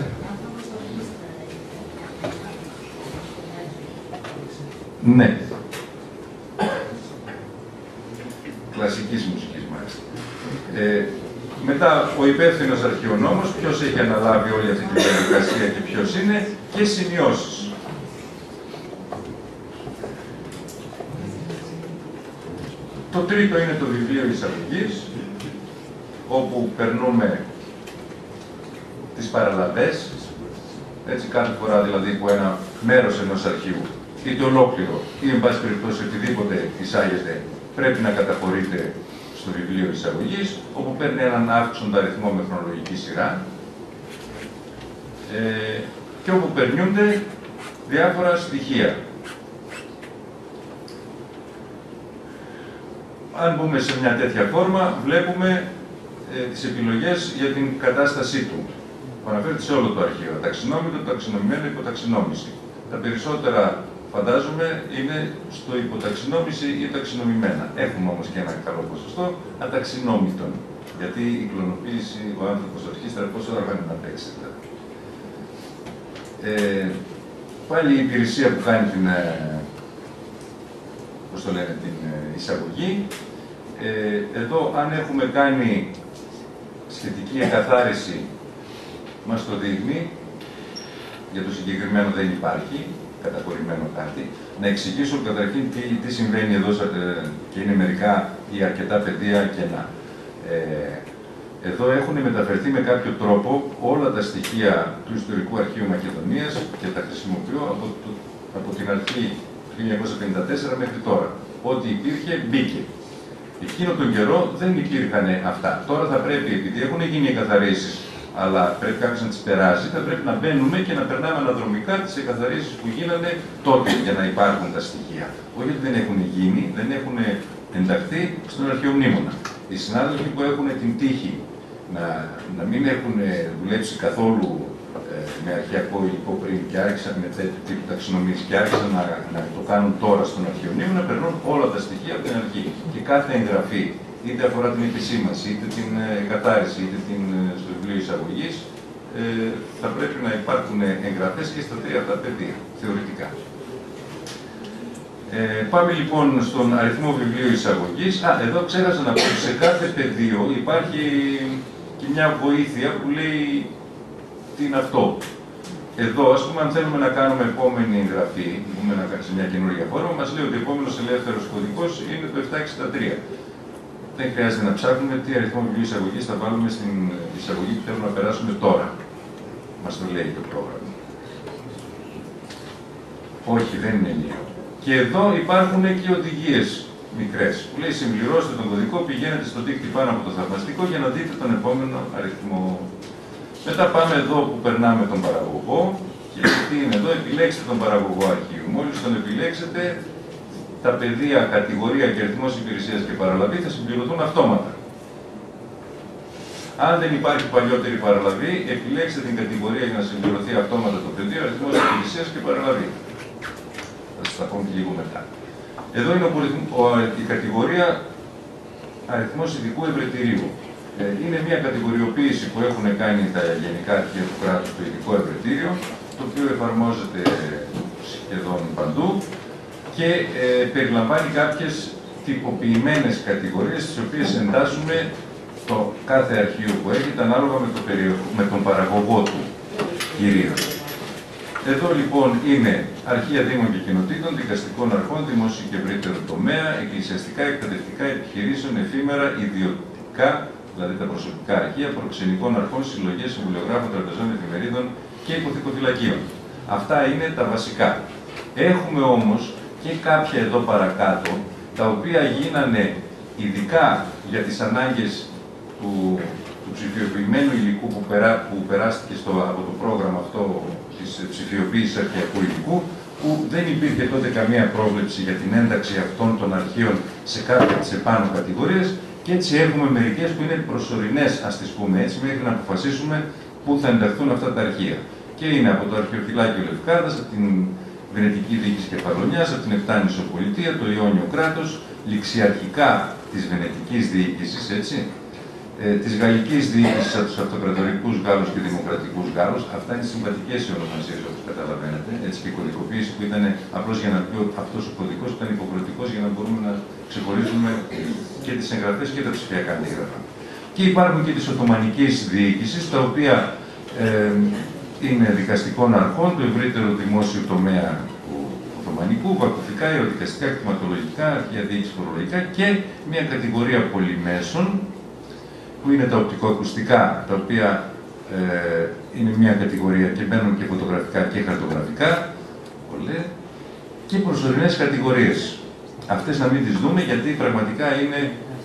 Ναι. Κλασικής μουσικής μάλιστα. Ε, μετά, ο υπεύθυνος αρχαιονόμος, ποιος έχει αναλάβει όλη αυτή τη διαδικασία και ποιος είναι, και σημειώσεις. Το τρίτο είναι το βιβλίο εισαγωγής, όπου περνούμε τις παραλαβές, έτσι κάθε φορά δηλαδή που ένα μέρος ενός αρχείου, είτε ολόκληρο ή εν πάση περιπτώσει οτιδήποτε εισάγεται, πρέπει να καταχωρείται στο βιβλίο εισαγωγής, όπου παίρνει έναν αύξοντα αριθμό με χρονολογική σειρά ε, και όπου περνιούνται διάφορα στοιχεία. αν μπούμε σε μια τέτοια φόρμα, βλέπουμε ε, τις επιλογές για την κατάστασή του. Που αναφέρεται σε όλο το αρχείο. Ταξινόμητο, ταξινομημένο, υποταξινόμηση. Τα περισσότερα, φαντάζομαι, είναι στο υποταξινόμηση ή ταξινομημένα. Έχουμε όμως και ένα καλό ποσοστό αταξινόμητων. Γιατί η κλωνοποίηση, ο άνθρωπος αρχίστερα πόσο ώρα να παίξει. Δηλαδή. Ε, πάλι η υπηρεσία που κάνει την, πώς το λένε, την εισαγωγή. Ε, εδώ, αν έχουμε κάνει σχετική εκαθάριση, μας το δείχνει. Για το συγκεκριμένο δεν υπάρχει καταχωρημένο κάτι. Να εξηγήσω καταρχήν τι, τι συμβαίνει εδώ και είναι μερικά ή αρκετά πεδία κενά. Ε, εδώ έχουν μεταφερθεί με κάποιο τρόπο όλα τα στοιχεία του Ιστορικού Αρχείου Μακεδονίας και τα χρησιμοποιώ από, το, από την αρχή του χίλια εννιακόσια πενήντα τέσσερα μέχρι τώρα. Ό,τι υπήρχε, μπήκε. Εκείνο τον καιρό δεν υπήρχαν αυτά. Τώρα θα πρέπει, επειδή έχουν γίνει εκαθαρίσεις, αλλά πρέπει κάποιος να τις περάσει, θα πρέπει να μπαίνουμε και να περνάμε αναδρομικά τις εκαθαρίσεις που γίνανε τότε για να υπάρχουν τα στοιχεία. Όχι ότι δεν έχουν γίνει, δεν έχουν ενταχθεί στον αρχαιομνήμονα. Οι συνάδελφοι που έχουν την τύχη να, να μην έχουν δουλέψει καθόλου ε, με αρχαιακό υλικό πριν και άρχισαν με τέτοιου τύπου ταξινομίες και άρχισαν να, να το κάνουν τώρα στον αρχαιομνήμονα, περνούν όλα τα στοιχεία από την αρχή. Και κάθε εγγραφή, είτε αφορά την επισήμανση, είτε την εκαθάριση, είτε την, στο βιβλίο εισαγωγής, ε, θα πρέπει να υπάρχουν εγγραφές και στα τρία αυτά πεδία, θεωρητικά. Ε, πάμε λοιπόν στον αριθμό βιβλίου εισαγωγής. Α, εδώ ξέχασα να πω ότι σε κάθε πεδίο υπάρχει και μια βοήθεια που λέει τι είναι αυτό. Εδώ, ας πούμε, αν θέλουμε να κάνουμε επόμενη εγγραφή, πούμε να κάνουμε σε μια καινούργια φόρμα, μας λέει ότι ο επόμενος ελεύθερος κωδικός είναι το επτακόσια εξήντα τρία. Δεν χρειάζεται να ψάχνουμε τι αριθμό βιβλίου εισαγωγής θα βάλουμε στην εισαγωγή που θέλουμε να περάσουμε τώρα. Μας το λέει το πρόγραμμα. Όχι, δεν είναι ενιαίο. Και εδώ υπάρχουν και οδηγίες μικρές, που λέει συμπληρώστε τον κωδικό, πηγαίνετε στο δίκτυο πάνω από το θαυμαστικό για να δείτε τον επόμενο αριθμό. Μετά πάμε εδώ που περνάμε τον παραγωγό και τι είναι εδώ, επιλέξτε τον παραγωγό αρχείου. Μόλις τον επιλέξετε, τα πεδία, κατηγορία και αριθμός υπηρεσίας και παραλαβή θα συμπληρωθούν αυτόματα. Αν δεν υπάρχει παλιότερη παραλαβή, επιλέξτε την κατηγορία για να συμπληρωθεί αυτόματα το πεδίο, αριθμός υπηρεσίας και παραλαβή. Θα σας τα πω και λίγο μετά. Εδώ είναι ο, η κατηγορία αριθμός ειδικού ευρετηρίου. Ε, είναι μια κατηγοριοποίηση που έχουν κάνει τα γενικά αρχεία του κράτους στο ειδικό ευρετήριο, το οποίο εφαρμόζεται σχεδόν παντού και ε, περιλαμβάνει κάποιες τυποποιημένες κατηγορίες, τις οποίες εντάσσουμε το κάθε αρχείο που έχετε ανάλογα με, το περιο... με τον παραγωγό του κυρίως. Εδώ λοιπόν είναι αρχεία δήμων και κοινοτήτων, δικαστικών αρχών, δημόσιου και ευρύτερου τομέα, εκκλησιαστικά, εκπαιδευτικά, επιχειρήσεων, εφήμερα, ιδιωτικά, δηλαδή τα προσωπικά αρχεία, προξενικών αρχών, συλλογές, συμβουλιογράφων, τραπεζών, εφημερίδων και υποθηκοφυλακίων. Αυτά είναι τα βασικά. Έχουμε όμως και κάποια εδώ παρακάτω, τα οποία γίνανε ειδικά για τις ανάγκες του, του ψηφιοποιημένου υλικού που, περά, που περάστηκε στο, από το πρόγραμμα αυτό της ψηφιοποίησης αρχαιακού υλικού, που δεν υπήρχε τότε καμία πρόβλεψη για την ένταξη αυτών των αρχείων σε κάποιες επάνω κατηγορίες και έτσι έχουμε μερικές που είναι προσωρινές, ας τις πούμε έτσι, μέχρι να αποφασίσουμε πού θα ενταχθούν αυτά τα αρχεία. Και είναι από το Αρχαιοφυλάκιο Λευκάδας, από την Βενετική Διοίκηση Κεφαλονιάς, από την Εφτάνησο Πολιτεία, το Ιόνιο Κράτος, ληξιαρχικά της Βενετικής Διοίκησης, έτσι, ε, της Γαλλικής Διοίκησης από τους Αυτοκρατορικούς Γάλλους και Δημοκρατικούς Γάλλους. Αυτά είναι συμβατικές οι ονομασίες, όπως καταλαβαίνετε. Έτσι, και η κωδικοποίηση που ήταν απλώς για να πει ότι αυτός ο κωδικός ήταν υποχρεωτικός για να μπορούμε να ξεχωρίζουμε και τις εγγραφές και τα ψηφιακά αντίγραφα. Και υπάρχουν και της Οθωμανικής Διοίκησης, τα οποία ε, είναι δικαστικών αρχών, του ευρύτερου δημόσιου τομέα του Οθωμανικού, βακουφικά, ερωτικαστικά, κτηματολογικά, αρχαία διοίκηση φορολογικά και μια κατηγορία πολυμέσων, που είναι τα οπτικοακουστικά, τα οποία ε, είναι μια κατηγορία και μπαίνουν και φωτογραφικά και χαρτογραφικά, πολλέ, και προσωρινές κατηγορίες. Αυτές να μην τις δούμε, γιατί πραγματικά είναι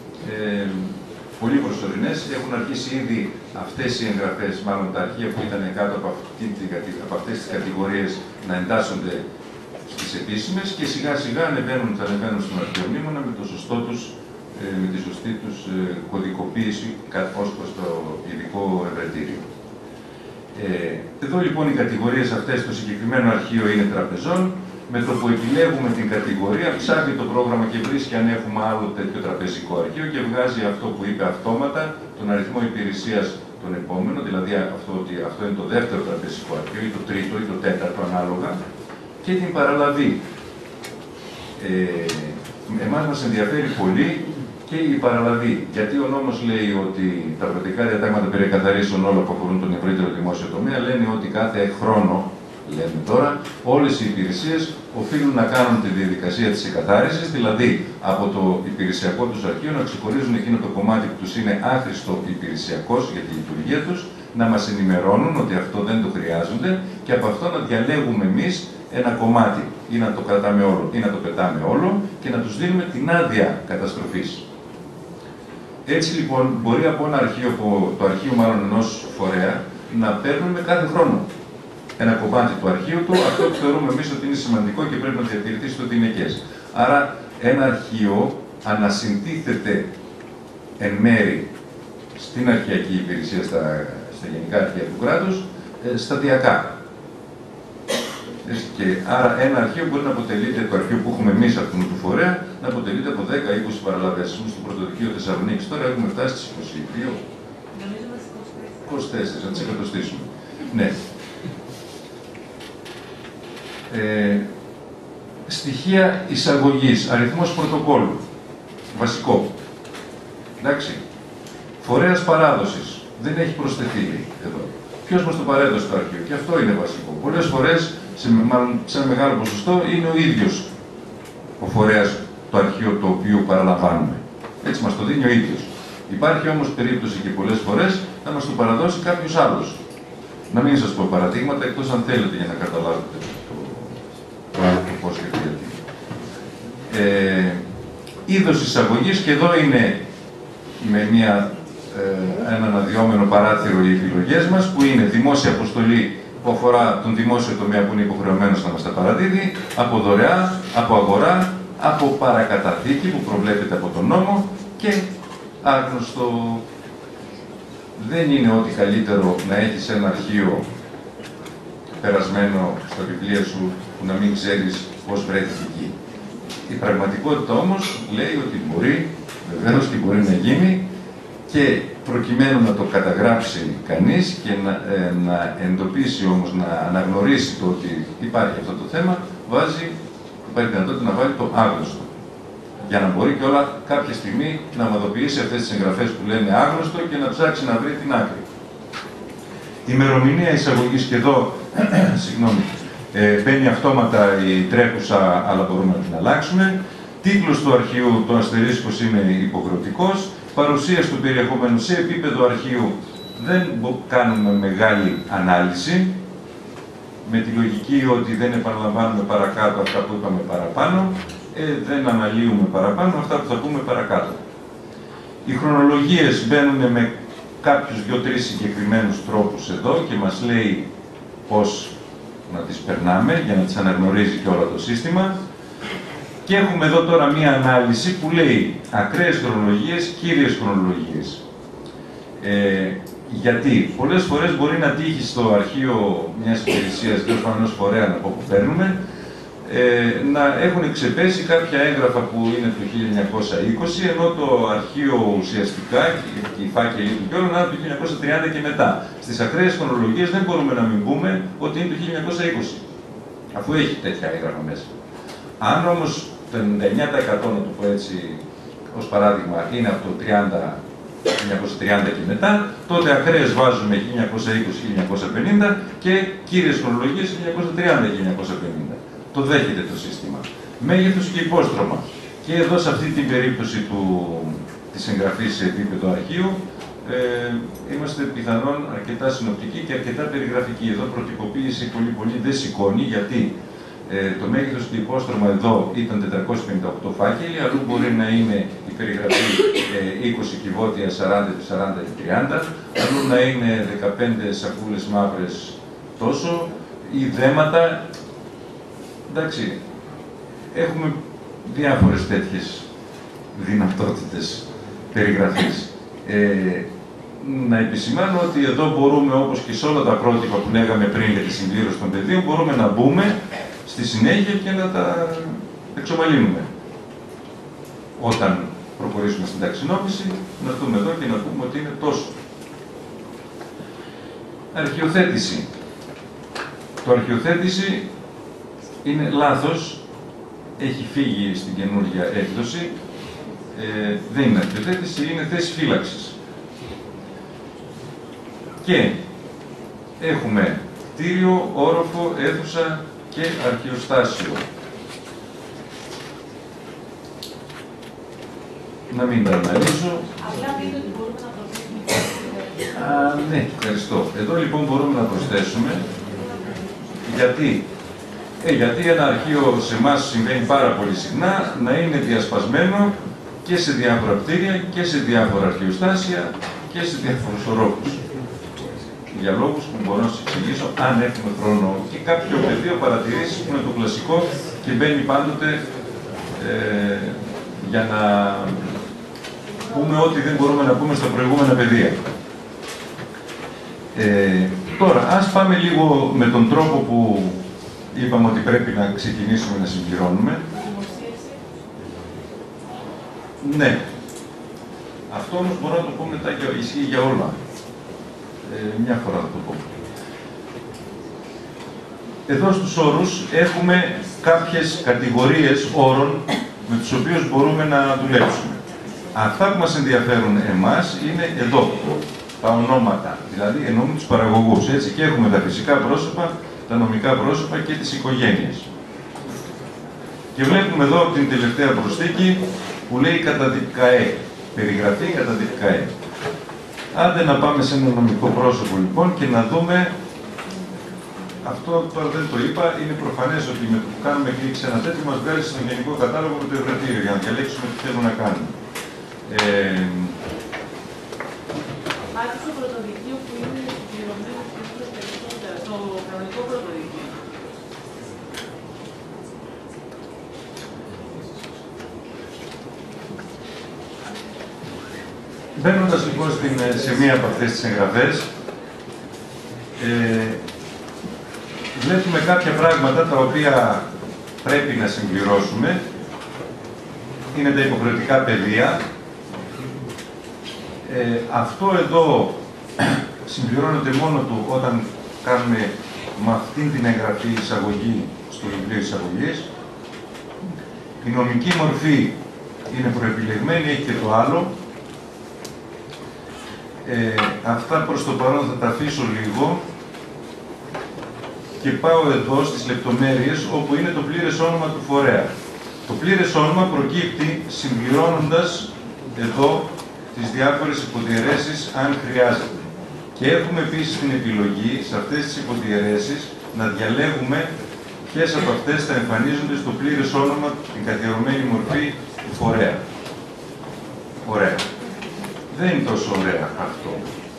ε, πολύ προσωρινές. Έχουν αρχίσει ήδη αυτές οι εγγραφές, μάλλον τα αρχεία που ήταν κάτω από, αυτή, από αυτές τις κατηγορίες, να εντάσσονται στις επίσημες και σιγά σιγά ανεβαίνουν, θα ανεβαίνουν στον αρχαιομνήμονα με το σωστό τους ε, με τη σωστή τους ε, κωδικοποίηση ως προς το ειδικό ευρετήριο. Ε, εδώ λοιπόν οι κατηγορίες αυτές στο συγκεκριμένο αρχείο είναι τραπεζών. Με το που επιλέγουμε την κατηγορία, ψάχνει το πρόγραμμα και βρίσκει αν έχουμε άλλο τέτοιο τραπεζικό αρχείο και βγάζει αυτό που είπε αυτόματα, τον αριθμό υπηρεσίας τον επόμενο, δηλαδή αυτό ότι αυτό είναι το δεύτερο τραπεζικό αρχείο ή το τρίτο ή το τέταρτο ανάλογα, και την παραλαβή. Ε, εμάς μας ενδιαφέρει πολύ και η παραλαβή. Γιατί ο νόμος λέει ότι τα κρατικά διατάγματα περί εκαθαρίσεων όλα που αφορούν τον ευρύτερο δημόσιο τομέα λένε ότι κάθε χρόνο, λέμε τώρα, όλες οι υπηρεσίες οφείλουν να κάνουν τη διαδικασία της εκαθάρισης, δηλαδή από το υπηρεσιακό τους αρχείο να ξεχωρίζουν εκείνο το κομμάτι που τους είναι άχρηστο υπηρεσιακός για τη λειτουργία τους, να μας ενημερώνουν ότι αυτό δεν το χρειάζονται και από αυτό να διαλέγουμε εμείς ένα κομμάτι ή να το κρατάμε όλο ή να το πετάμε όλο και να τους δίνουμε την άδεια καταστροφής. Έτσι λοιπόν μπορεί από ένα αρχείο, το αρχείο μάλλον ενός φορέα, να παίρνουμε κάθε χρόνο ένα κομμάτι του αρχείου του, αυτό που θεωρούμε εμείς ότι είναι σημαντικό και πρέπει να διατηρηθεί στο τηνεκές. Άρα ένα αρχείο ανασυντίθεται εν μέρη στην αρχαιακή υπηρεσία, στα, στα γενικά αρχεία του κράτους, ε, σταδιακά. Και άρα ένα αρχείο μπορεί να αποτελείται, το αρχείο που έχουμε εμείς αυτού του φορέα, να αποτελείται από δέκα με είκοσι παραλαβές. Στο πρωτοδικείο Θεσσαλονίκης τώρα έχουμε φτάσει στις είκοσι δύο. Νομίζω μας είκοσι τέσσερα. είκοσι τέσσερα, να τις εκατοστήσουμε. Ναι. Ε, στοιχεία εισαγωγής, αριθμός πρωτοκόλλου, βασικό. Εντάξει. Φορέας παράδοσης, δεν έχει προσθεθεί εδώ. Ποιος μας το παρέδωσε το αρχείο, και αυτό είναι βασικό. Πολλές φορές, σε, μάλλον, σε ένα μεγάλο ποσοστό, είναι ο ίδιος ο φορέας το αρχείο το οποίο παραλαμβάνουμε. Έτσι μας το δίνει ο ίδιος. Υπάρχει όμως περίπτωση και πολλές φορές να μας το παραδώσει κάποιος άλλος. Να μην σας πω παραδείγματα, εκτός αν θέλετε για να καταλάβετε το, το, το πώς και το γιατί. Ε, είδος εισαγωγής, και εδώ είναι με μια, ε, ένα αναδυόμενο παράθυρο οι επιλογές μας, που είναι δημόσια αποστολή που αφορά τον δημόσιο τομέα που είναι υποχρεωμένος να μας τα παραδίδει, από δωρεά, από αγορά, από παρακαταθήκη που προβλέπεται από τον νόμο και άγνωστο. Δεν είναι ότι καλύτερο να έχεις ένα αρχείο περασμένο στα βιβλία σου που να μην ξέρεις πώς βρέθηκε εκεί. Η πραγματικότητα όμως λέει ότι μπορεί, βεβαίως και μπορεί να γίνει, και προκειμένου να το καταγράψει κανείς και να, ε, να εντοπίσει όμως, να αναγνωρίσει το ότι υπάρχει αυτό το θέμα, βάζει, υπάρχει δυνατότητα να βάλει το άγνωστο. Για να μπορεί και όλα κάποια στιγμή να ομαδοποιήσει αυτές τις εγγραφές που λένε άγνωστο και να ψάξει να βρει την άκρη. Η ημερομηνία εισαγωγής, και εδώ, συγγνώμη, ε, μπαίνει αυτόματα η τρέχουσα, αλλά μπορούμε να την αλλάξουμε. Τίτλος του αρχείου, το αστερίσκος είναι υποχρεωτικός. Παρουσίαση του περιεχομένου σε επίπεδο αρχείου δεν κάνουμε μεγάλη ανάλυση, με τη λογική ότι δεν επαναλαμβάνουμε παρακάτω αυτά που είπαμε παραπάνω, ε, δεν αναλύουμε παραπάνω αυτά που θα πούμε παρακάτω. Οι χρονολογίες μπαίνουν με κάποιους δύο-τρεις συγκεκριμένους τρόπους εδώ και μας λέει πώς να τις περνάμε για να τις αναγνωρίζει και όλο το σύστημα. Και έχουμε εδώ τώρα μία ανάλυση που λέει ακραίες χρονολογίες, κύριες χρονολογίες. Ε, γιατί πολλές φορές μπορεί να τύχει στο αρχείο μιας υπηρεσίας, τέλος πάντων ενός φορέα από όπου παίρνουμε, ε, να έχουν ξεπέσει κάποια έγγραφα που είναι το χίλια εννιακόσια είκοσι, ενώ το αρχείο ουσιαστικά, και οι φάκελοι του κιόλου, είναι το χίλια εννιακόσια τριάντα και μετά. Στις ακραίες χρονολογίες δεν μπορούμε να μην πούμε ότι είναι το χίλια εννιακόσια είκοσι, αφού έχει τέτοια έγγραφα μέσα. Αν όμως το ενενήντα εννέα τοις εκατό, να το πω έτσι ως παράδειγμα, είναι από το χίλια εννιακόσια τριάντα και μετά, τότε ακραίες βάζουμε χίλια εννιακόσια είκοσι με χίλια εννιακόσια πενήντα και κύριες χρονολογίες χίλια εννιακόσια τριάντα με χίλια εννιακόσια πενήντα. Το δέχεται το σύστημα. Μέγεθος και υπόστρωμα. Και εδώ σε αυτή την περίπτωση του, της εγγραφής σε επίπεδο αρχείου, ε, είμαστε πιθανόν αρκετά συνοπτικοί και αρκετά περιγραφικοί. Εδώ προτυποποίηση πολύ πολύ δεν σηκώνει, γιατί Ε, το μέγεθος του υπόστρωμα εδώ ήταν τετρακόσιοι πενήντα οκτώ φάκελοι, αλλού μπορεί να είναι η περιγραφή ε, είκοσι κυβότια, σαράντα επί σαράντα επί τριάντα, αλλού να είναι δεκαπέντε σακούλες μαύρες τόσο, ή δέματα. Εντάξει, έχουμε διάφορες τέτοιες δυνατότητες περιγραφής. Ε, να επισημάνω ότι εδώ μπορούμε, όπως και σε όλα τα πρότυπα που λέγαμε πριν για τη συμπλήρωση των πεδίων, μπορούμε να μπούμε στη συνέχεια και να τα εξομαλύνουμε. Όταν προχωρήσουμε στην ταξινόμηση, να έρθουμε εδώ και να πούμε ότι είναι τόσο. Αρχιοθέτηση. Το αρχιοθέτηση είναι λάθος, έχει φύγει στην καινούργια έκδοση. Ε, δεν είναι αρχιοθέτηση, είναι θέση φύλαξης. Και έχουμε κτίριο, όροφο, αίθουσα και αρχιοστάσιο. Να μην τα αναλύσω. Απλά πείτε ότι μπορούμε να προσθέσουμε. Α, ναι, ευχαριστώ. Εδώ λοιπόν μπορούμε να προσθέσουμε. Γιατί, ε, γιατί ένα αρχείο σε εμάς συμβαίνει πάρα πολύ συχνά να είναι διασπασμένο και σε διάφορα κτίρια και σε διάφορα αρχιοστάσια και σε διάφορους ορόφους. Για λόγους που μπορώ να σας εξηγήσω, αν έχουμε χρόνο, και κάποιο πεδίο παρατηρήσεις που είναι το κλασικό και μπαίνει πάντοτε ε, για να πούμε ό,τι δεν μπορούμε να πούμε στα προηγούμενα πεδία. Ε, τώρα, ας πάμε λίγο με τον τρόπο που είπαμε ότι πρέπει να ξεκινήσουμε να συμπληρώνουμε. Ναι. Αυτό όμως μπορώ να το πω μετά και ισχύει για όλα. Ε, μια φορά θα το πω. Εδώ στους όρους έχουμε κάποιες κατηγορίες όρων με τους οποίους μπορούμε να δουλέψουμε. Αυτά που μας ενδιαφέρουν εμάς είναι εδώ, τα ονόματα, δηλαδή εννοούμε τους παραγωγούς, έτσι, και έχουμε τα φυσικά πρόσωπα, τα νομικά πρόσωπα και τις οικογένειες. Και βλέπουμε εδώ την τελευταία προσθήκη που λέει καταδικαέ, περιγραφή καταδικαέ. Άντε να πάμε σε ένα νομικό πρόσωπο λοιπόν και να δούμε, αυτό τώρα δεν το είπα, είναι προφανές ότι με το που κάνουμε κλικ σε ένα τέτοιο μας βγάζει στον γενικό κατάλογο με το εργατήριο για να διαλέξουμε τι θέλουμε να κάνουμε. Ε, Πάτε στο πρωτοδικείο που είναι συμπληρωμένο περισσότερα, το κανονικό πρωτοδικείο. Μπαίνοντας λοιπόν στην, σε μία από αυτές τις εγγραφές, ε, βλέπουμε κάποια πράγματα τα οποία πρέπει να συμπληρώσουμε. Είναι τα υποχρεωτικά πεδία. Ε, αυτό εδώ συμπληρώνεται μόνο του όταν κάνουμε με αυτήν την εγγραφή εισαγωγή στο βιβλίο εισαγωγής. Η νομική μορφή είναι προεπιλεγμένη, έχει και το άλλο. Ε, αυτά προς το παρόν θα τα αφήσω λίγο και πάω εδώ στις λεπτομέρειες όπου είναι το πλήρες όνομα του φορέα. Το πλήρες όνομα προκύπτει συμπληρώνοντας εδώ τις διάφορες υποδιαιρέσεις αν χρειάζεται. Και έχουμε επίσης την επιλογή σε αυτές τις υποδιαιρέσεις να διαλέγουμε ποιες από αυτές θα εμφανίζονται στο πλήρες όνομα, την καθιερωμένη μορφή του φορέα. Ωραία. Δεν είναι τόσο ωραία αυτό.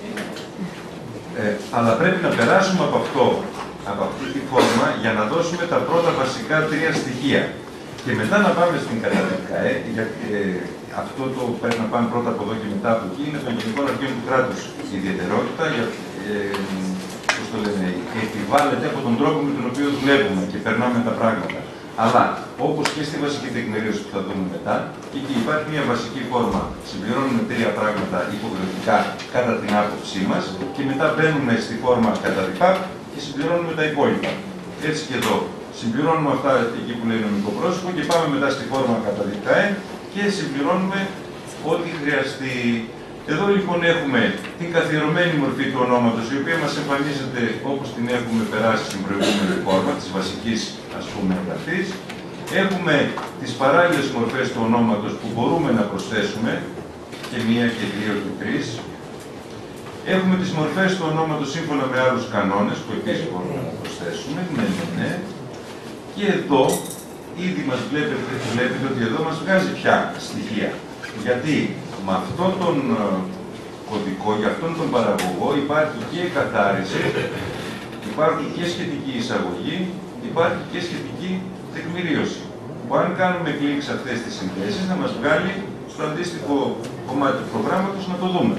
Ε, αλλά πρέπει να περάσουμε από αυτό, από αυτή τη φόρμα, για να δώσουμε τα πρώτα βασικά τρία στοιχεία. Και μετά να πάμε στην καταδικαέ, γιατί ε, αυτό το πρέπει να πάμε πρώτα από εδώ και μετά από εκεί, είναι το Γενικό Αρχείο του Κράτους. Η ιδιαιτερότητα, για, ε, πώς το λένε, επιβάλλεται από τον τρόπο με τον οποίο δουλεύουμε και περνάμε τα πράγματα. Αλλά, όπως και στη βασική τεκμηρίωση που θα δούμε μετά, και εκεί υπάρχει μια βασική φόρμα. Συμπληρώνουμε τρία πράγματα υποχρεωτικά κατά την άποψή μας και μετά μπαίνουμε στη φόρμα κατά διπά και συμπληρώνουμε τα υπόλοιπα. Έτσι και εδώ. Συμπληρώνουμε αυτά εκεί που λέει νομικό πρόσωπο και πάμε μετά στη φόρμα κατά διπά και συμπληρώνουμε ό,τι χρειαστεί. Εδώ λοιπόν έχουμε την καθιερωμένη μορφή του ονόματος, η οποία μας εμφανίζεται όπως την έχουμε περάσει στην προηγούμενη φόρμα, της βασικής ας πούμε εγγραφής. Έχουμε τις παράλληλες μορφές του ονόματος που μπορούμε να προσθέσουμε, και μία και δύο και τρεις. Έχουμε τις μορφές του ονόματος σύμφωνα με άλλους κανόνες, που επίσης μπορούμε να προσθέσουμε. Ναι, ναι, ναι. Και εδώ, ήδη μας βλέπετε, βλέπετε ότι εδώ μας βγάζει πια στοιχεία. Γιατί με αυτόν τον κωδικό, για αυτόν τον παραγωγό, υπάρχει και εκαθάριση, υπάρχει και σχετική εισαγωγή, υπάρχει και σχετική τεκμηρίωση. Που αν κάνουμε κλικ σε αυτές τις συνδέσεις, θα μας βγάλει στο αντίστοιχο κομμάτι του προγράμματος να το δούμε.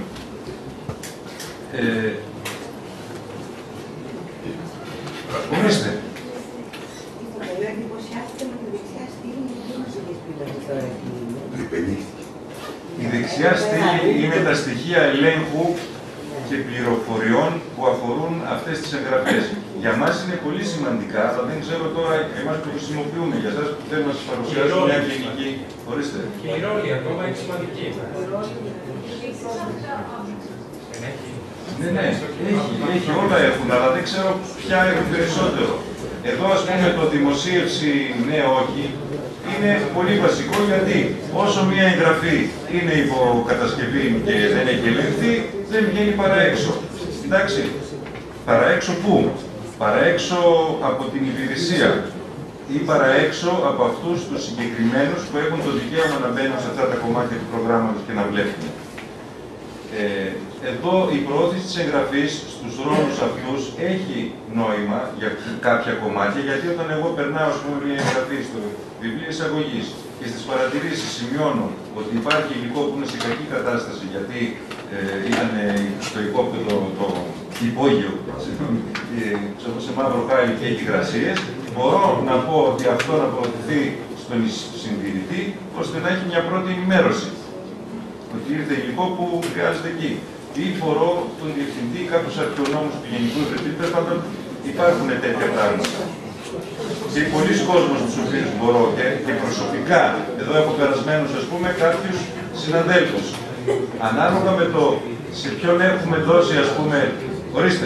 Ε, ορίστε. Η δεξιά στήλη είναι τα στοιχεία ελέγχου και πληροφοριών που αφορούν αυτές τις εγγραφές. Για μας είναι πολύ σημαντικά, αλλά δεν ξέρω τώρα εμάς που χρησιμοποιούμε. Για εσάς που θέλουν να σας παρουσιάσουν μια γενική. Ορίστε. Και η ρόλη ακόμα είναι σημαντική. Ναι, ναι, έχει, έχει, όλα έχουν, αλλά δεν ξέρω ποια έχουν περισσότερο. Εδώ, ας πούμε, το δημοσίευση ναι, όχι, είναι πολύ βασικό γιατί όσο μια εγγραφή είναι υποκατασκευή και δεν έχει ελεγχθεί, δεν βγαίνει παρά έξω. Εντάξει, παρά έξω πού? Παρά έξω από την υπηρεσία ή παρά έξω από αυτούς τους συγκεκριμένους που έχουν το δικαίωμα να μπαίνουν σε αυτά τα κομμάτια του προγράμματος και να βλέπουν. Ε, εδώ η προώθηση της εγγραφής στους ρόλους αυτούς έχει νόημα για κάποια κομμάτια, γιατί όταν εγώ περνάω ας πούμε, μια εγγραφή στο βιβλίο εισαγωγής και στις παρατηρήσεις σημειώνω ότι υπάρχει υλικό που είναι σε κακή κατάσταση, γιατί ε, ήταν στο υπόπεδο το υπόγειο, ε, σε μαύρο χάλι και έχει υγρασίες, μπορώ να πω ότι αυτό να προωθηθεί στον συντηρητή, ώστε να έχει μια πρώτη ενημέρωση. Ότι ήρθε υλικό που χρειάζεται εκεί. Ή φορώ τον διευθυντή ή κάποιους αρχαιονόμους του Γενικού Ιδρυτή, πάντων υπάρχουν τέτοια πράγματα. Και πολλοί κόσμος τους οποίους μπορώ και, και προσωπικά, εδώ έχω περασμένους ας πούμε κάποιους συναδέλφους. Ανάλογα με το σε ποιον έχουμε δώσει ας πούμε, ορίστε,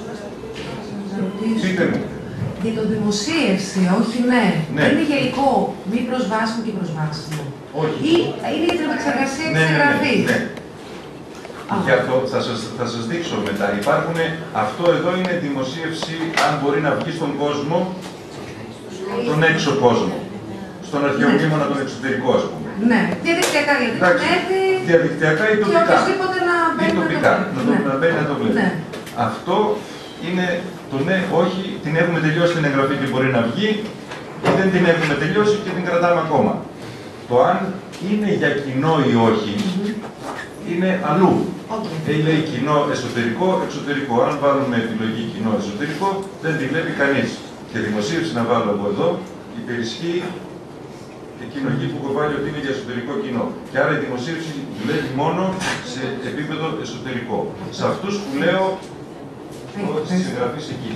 πείτε μου. Για το δημοσίευση, όχι ναι. ναι. Είναι για υλικό, μη προσβάσιμο και προσβάσιμο. Όχι. Ή είναι για την επεξεργασία ναι, της εγγραφής. Ναι, ναι, ναι. Για το, θα, σας, θα σας δείξω μετά. Υπάρχουν, αυτό εδώ είναι δημοσίευση, αν μπορεί να βγει στον κόσμο, τον έξω κόσμο. Στον αρχαιομνήμονα τον εξωτερικό, ας πούμε. Ναι, διαδικτυακά γιατί έρθει. Διαδικτυακά ή τοπικά. Και οποιοδήποτε να μπαίνει ή τοπικά, να το, να, ναι. να μπαίνει να το βλέπει. Ναι. Αυτό είναι το ναι, όχι, την έχουμε τελειώσει την εγγραφή και μπορεί να βγει, ή δεν την έχουμε τελειώσει και την κρατάμε ακόμα. Το αν είναι για κοινό ή όχι, mm-hmm. είναι αλλού. Okay. Ε, λέει κοινό εσωτερικό, εξωτερικό. Αν βάλουμε επιλογή κοινό εσωτερικό, δεν τη βλέπει κανείς. Και δημοσίευση να βάλω από εδώ, υπερισχύει εκείνο εκεί που έχω βάλει ότι είναι για εσωτερικό κοινό. Και άρα η δημοσίευση δουλεύει μόνο σε επίπεδο εσωτερικό. Σε αυτούς που λέω ότι συγγραφείς εκεί.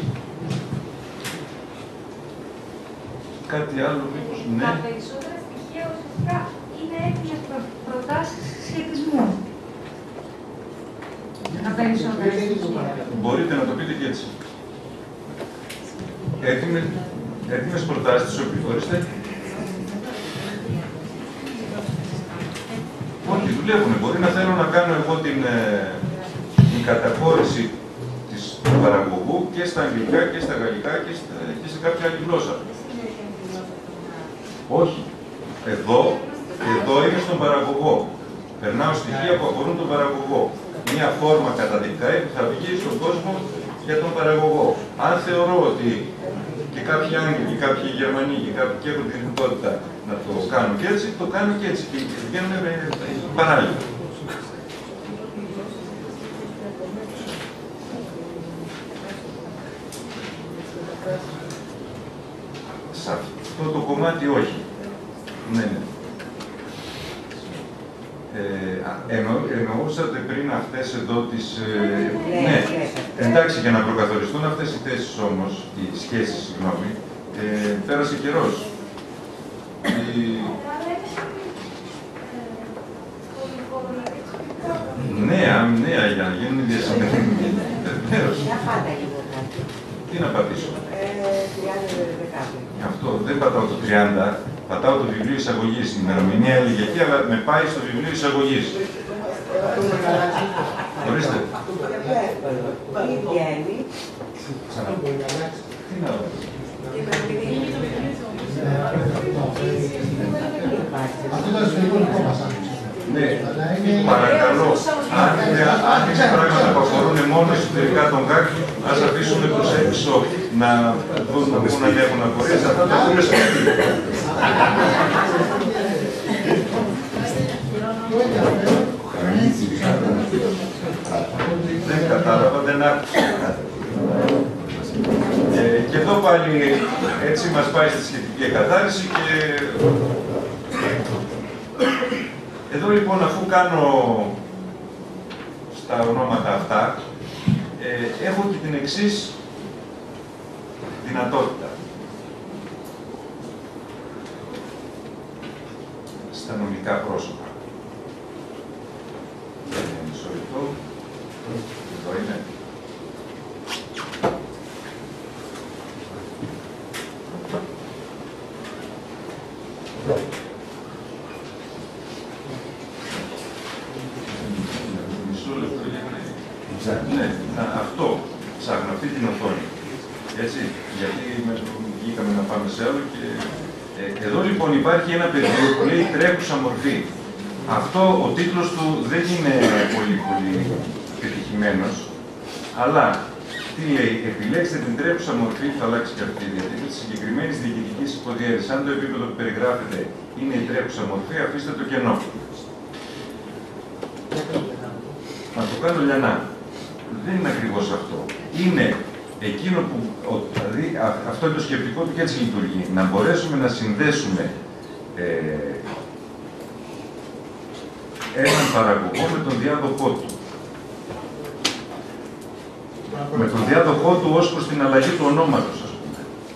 Κάτι άλλο, μήπως, ναι. Τα περισσότερα στοιχεία ουσιαστικά είναι έτοιμες προ... προτάσεις σχετισμού. Τα περισσότερα στοιχεία. Μπορείτε να το πείτε και έτσι. Έτοιμες, έτοιμες προτάσεις, τις οποίες ορίστε. Όχι, δουλεύουν. Μπορεί να θέλω να κάνω εγώ την, ε, την καταχώρηση της, του παραγωγού και στα αγγλικά και στα γαλλικά και, στα, και σε κάποια άλλη γλώσσα. Όχι. Εδώ, εδώ είμαι στον παραγωγό. Περνάω στοιχεία που αφορούν τον παραγωγό. Μία φόρμα καταδεικτάει που θα βγει στον κόσμο για τον παραγωγό. Αν θεωρώ ότι και κάποιοι Άγγλοι και κάποιοι Γερμανοί και κάποιοι και έχουν τη δυνατότητα να το κάνουν και έτσι, το κάνω και έτσι. Και βγαίνουν παράλληλα. Σε αυτό το κομμάτι όχι. Ναι, ναι. Ε, εννο, εννοούσατε πριν αυτές εδώ τις... Ε, ναι, εντάξει, για να προκαθοριστούν αυτές οι θέσεις όμως, οι σχέσεις, συγγνώμη, ε, πέρασε καιρός. Η... Νέα, νέα, για να γίνουν οι διασυνδεσμοί. Βεβαίως. Τι να πατήσω. Αυτό, δεν πατάω το τριάντα. Πατάω το βιβλίο εισαγωγής. Η ημερομηνία έλεγε εκεί, αλλά με πάει στο βιβλίο εισαγωγής. Ορίστε. Τι βγαίνει. Τι να δω. Αυτό ήταν στο ελληνικό μας. Ναι, παρακαλώ, αν είναι πράγματα που αφορούν μόνο εσωτερικά τον ΚΑΚ, ας αφήσουμε τους έξω να δουν να πούν αν έχουν απορίες, αυτά τα πούμε σπίτι. Δεν κατάλαβα, δεν άκουσα. Ε, και εδώ πάλι έτσι μας πάει στη σχετική εκαθάριση και εδώ λοιπόν, αφού κάνω στα ονόματα αυτά, ε, έχω και την εξής δυνατότητα. Στα νομικά πρόσωπα. Μισό λεπτό. Εδώ είναι. Μισό λεπτό. Ναι, αυτό ψάχνω, αυτή την οθόνη. Έτσι, γιατί βγήκαμε να πάμε σε άλλο και... Ε, εδώ λοιπόν υπάρχει ένα πεδίο που λέει τρέχουσα μορφή. Αυτό, ο τίτλος του δεν είναι πολύ πολύ πετυχημένος, αλλά τι λέει, επιλέξτε την τρέχουσα μορφή, θα αλλάξει και αυτή η διατύπωση της συγκεκριμένης διοικητικής υποδιέρεσης. Αν το επίπεδο που περιγράφεται είναι η τρέχουσα μορφή, αφήστε το κενό. Να το κάνω λιανά. Δεν είναι ακριβώς αυτό. Είναι εκείνο που, ο, δηλαδή, α, αυτό είναι το σκεπτικό του και έτσι λειτουργεί. Να μπορέσουμε να συνδέσουμε ε, έναν παραγωγό με τον διάδοχό του. Με τον διάδοχό του ως προς την αλλαγή του ονόματος, ας πούμε.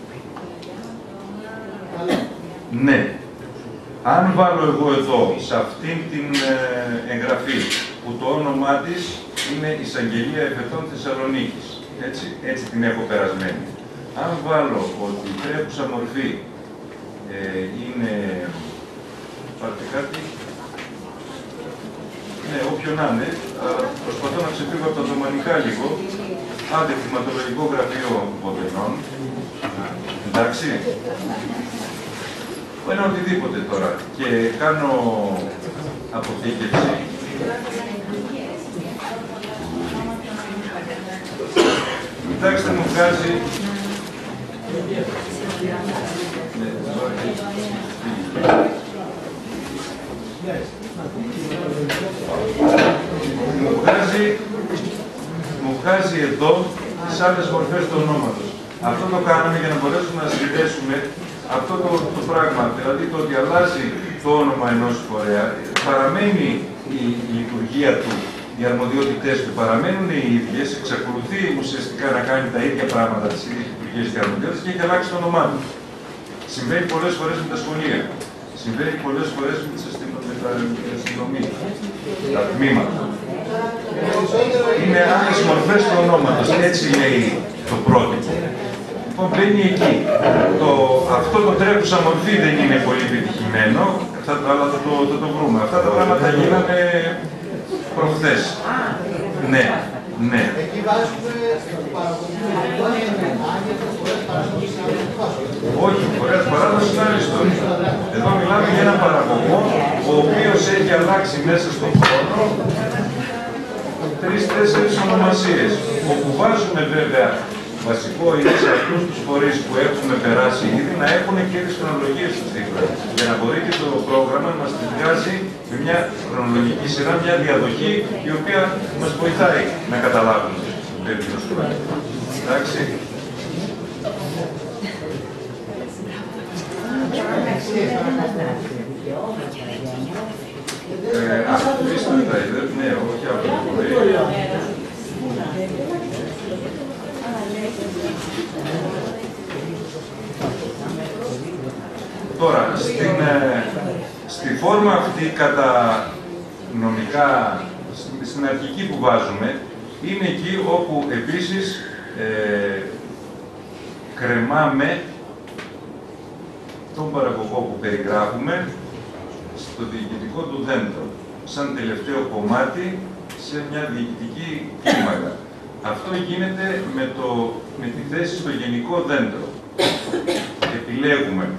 Ναι. Αν βάλω εγώ εδώ, σε αυτήν την ε, εγγραφή, που το όνομά της είναι Εισαγγελία Εφετών Θεσσαλονίκης. Έτσι, έτσι την έχω περασμένη. Αν βάλω ότι η τρέχουσα μορφή ε, είναι... Πάρτε κάτι. Ναι, όποιο να είναι. Προσπαθώ να ξεφύγω από τα δομανικά λίγο. Άντε, κτηματολογικό γραφείο Βοδενών. Εντάξει. Ένα οτιδήποτε τώρα. Και κάνω αποθήκευση. Κοιτάξτε, μου βγάζει... Μου βγάζει, μου βγάζει εδώ τις άλλες μορφές του ονόματος. Αυτό το κάναμε για να μπορέσουμε να συνδέσουμε αυτό το, το πράγμα, δηλαδή το ότι αλλάζει το όνομα ενός φορέα, παραμένει η, η λειτουργία του, οι αρμοδιότητες του παραμένουν οι ίδιες, εξακολουθεί ουσιαστικά να κάνει τα ίδια πράγματα, τις ίδιες λειτουργίες και αρμοδιότητες και έχει αλλάξει το όνομά του. Συμβαίνει πολλές φορές με τα σχολεία. Συμβαίνει πολλές φορές με, με τα αστυνομία, τα τμήματα. Είναι άλλες μορφές του ονόματος. Έτσι λέει το πρότυπο. Λοιπόν, μπαίνει εκεί. Το, αυτό το τρέχουσα μορφή δεν είναι πολύ πετυχημένο, θα, αλλά θα το, θα το βρούμε. Αυτά τα πράγματα γίνανε προχθές. Ναι, ναι. Εκεί βάζουμε το παραγωγικό. Όχι, φορέας παράδοση είναι άλλη ιστορία. Εδώ μιλάμε για έναν παραγωγό, ο οποίος έχει αλλάξει μέσα στον χρόνο τρεις-τέσσερις ονομασίες. Όπου βάζουμε βέβαια βασικό είναι σε αυτούς τους φορείς που έχουμε περάσει ήδη να έχουν και τις χρονολογίες τους δίπλα. Για να μπορεί και το πρόγραμμα να μας τη βγάζει με μια χρονολογική σειρά, μια διαδοχή η οποία μας βοηθάει να καταλάβουμε την ιστορία. Εντάξει. Ε, αφήστε με τα ιδέα, ναι, όχι από το πολύ. Τώρα, στην, ε, στη φόρμα αυτή κατά νομικά, στην αρχική που βάζουμε, είναι εκεί όπου επίσης ε, κρεμάμε τον παραγωγό που περιγράφουμε στο διοικητικό του δέντρο, σαν τελευταίο κομμάτι σε μια διοικητική κλίμακα. Αυτό γίνεται με, το, με τη θέση στο γενικό δέντρο. Επιλέγουμε.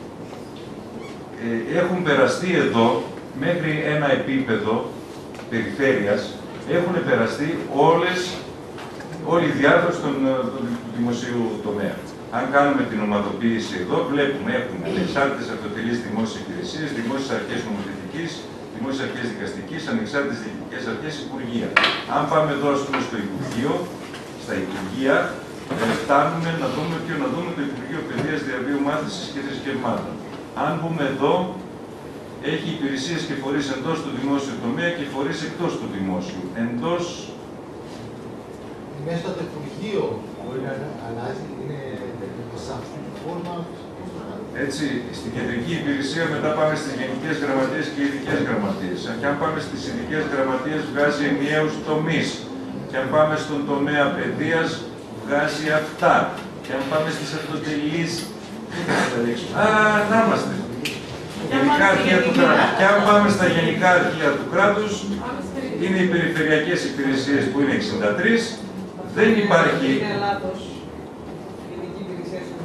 Ε, έχουν περαστεί εδώ, μέχρι ένα επίπεδο περιφέρειας, έχουν περαστεί όλες, όλη η διάρθρωση του δημοσίου τομέα. Αν κάνουμε την ομαδοποίηση εδώ, βλέπουμε, έχουμε ανεξάρτητες αυτοτελείς δημόσιες υπηρεσίες, δημόσιες αρχές νομοθετικής, δημόσιες αρχές δικαστικής, ανεξάρτητες διοικητικές αρχές, υπουργεία. Αν πάμε εδώ, ας πούμε, στο Υπουργείο, στα Υπουργεία, ε, φτάνουμε να δούμε ποιο να δούμε το Υπουργείο Παιδείας, Διαβίου Μάθησης και Θρησκευμάτων. Αν μπούμε εδώ, έχει υπηρεσίες και φορείς εντός του δημόσιου τομέα και φορείς εκτός του δημόσιου. Εντός. Μέσα στο Υπουργείο μπορεί να αλλάζει, είναι σαν φόρμα. Έτσι, στην κεντρική υπηρεσία μετά πάμε στις γενικές γραμματείες και ειδικές γραμματείες. Και αν πάμε στις ειδικές γραμματείες βγάζει ενιαίους τομείς. Και αν πάμε στον τομέα παιδείας βγάζει αυτά. Και αν πάμε στις αυτοτελείς, α, να είμαστε. Γενικά αρχεία του κράτους. Και αν πάμε στα γενικά αρχεία του κράτους, είναι οι περιφερειακές υπηρεσίες που είναι εξήντα τρεις. Δεν υπάρχει. Είναι λάθος. Η ειδική υπηρεσία σου.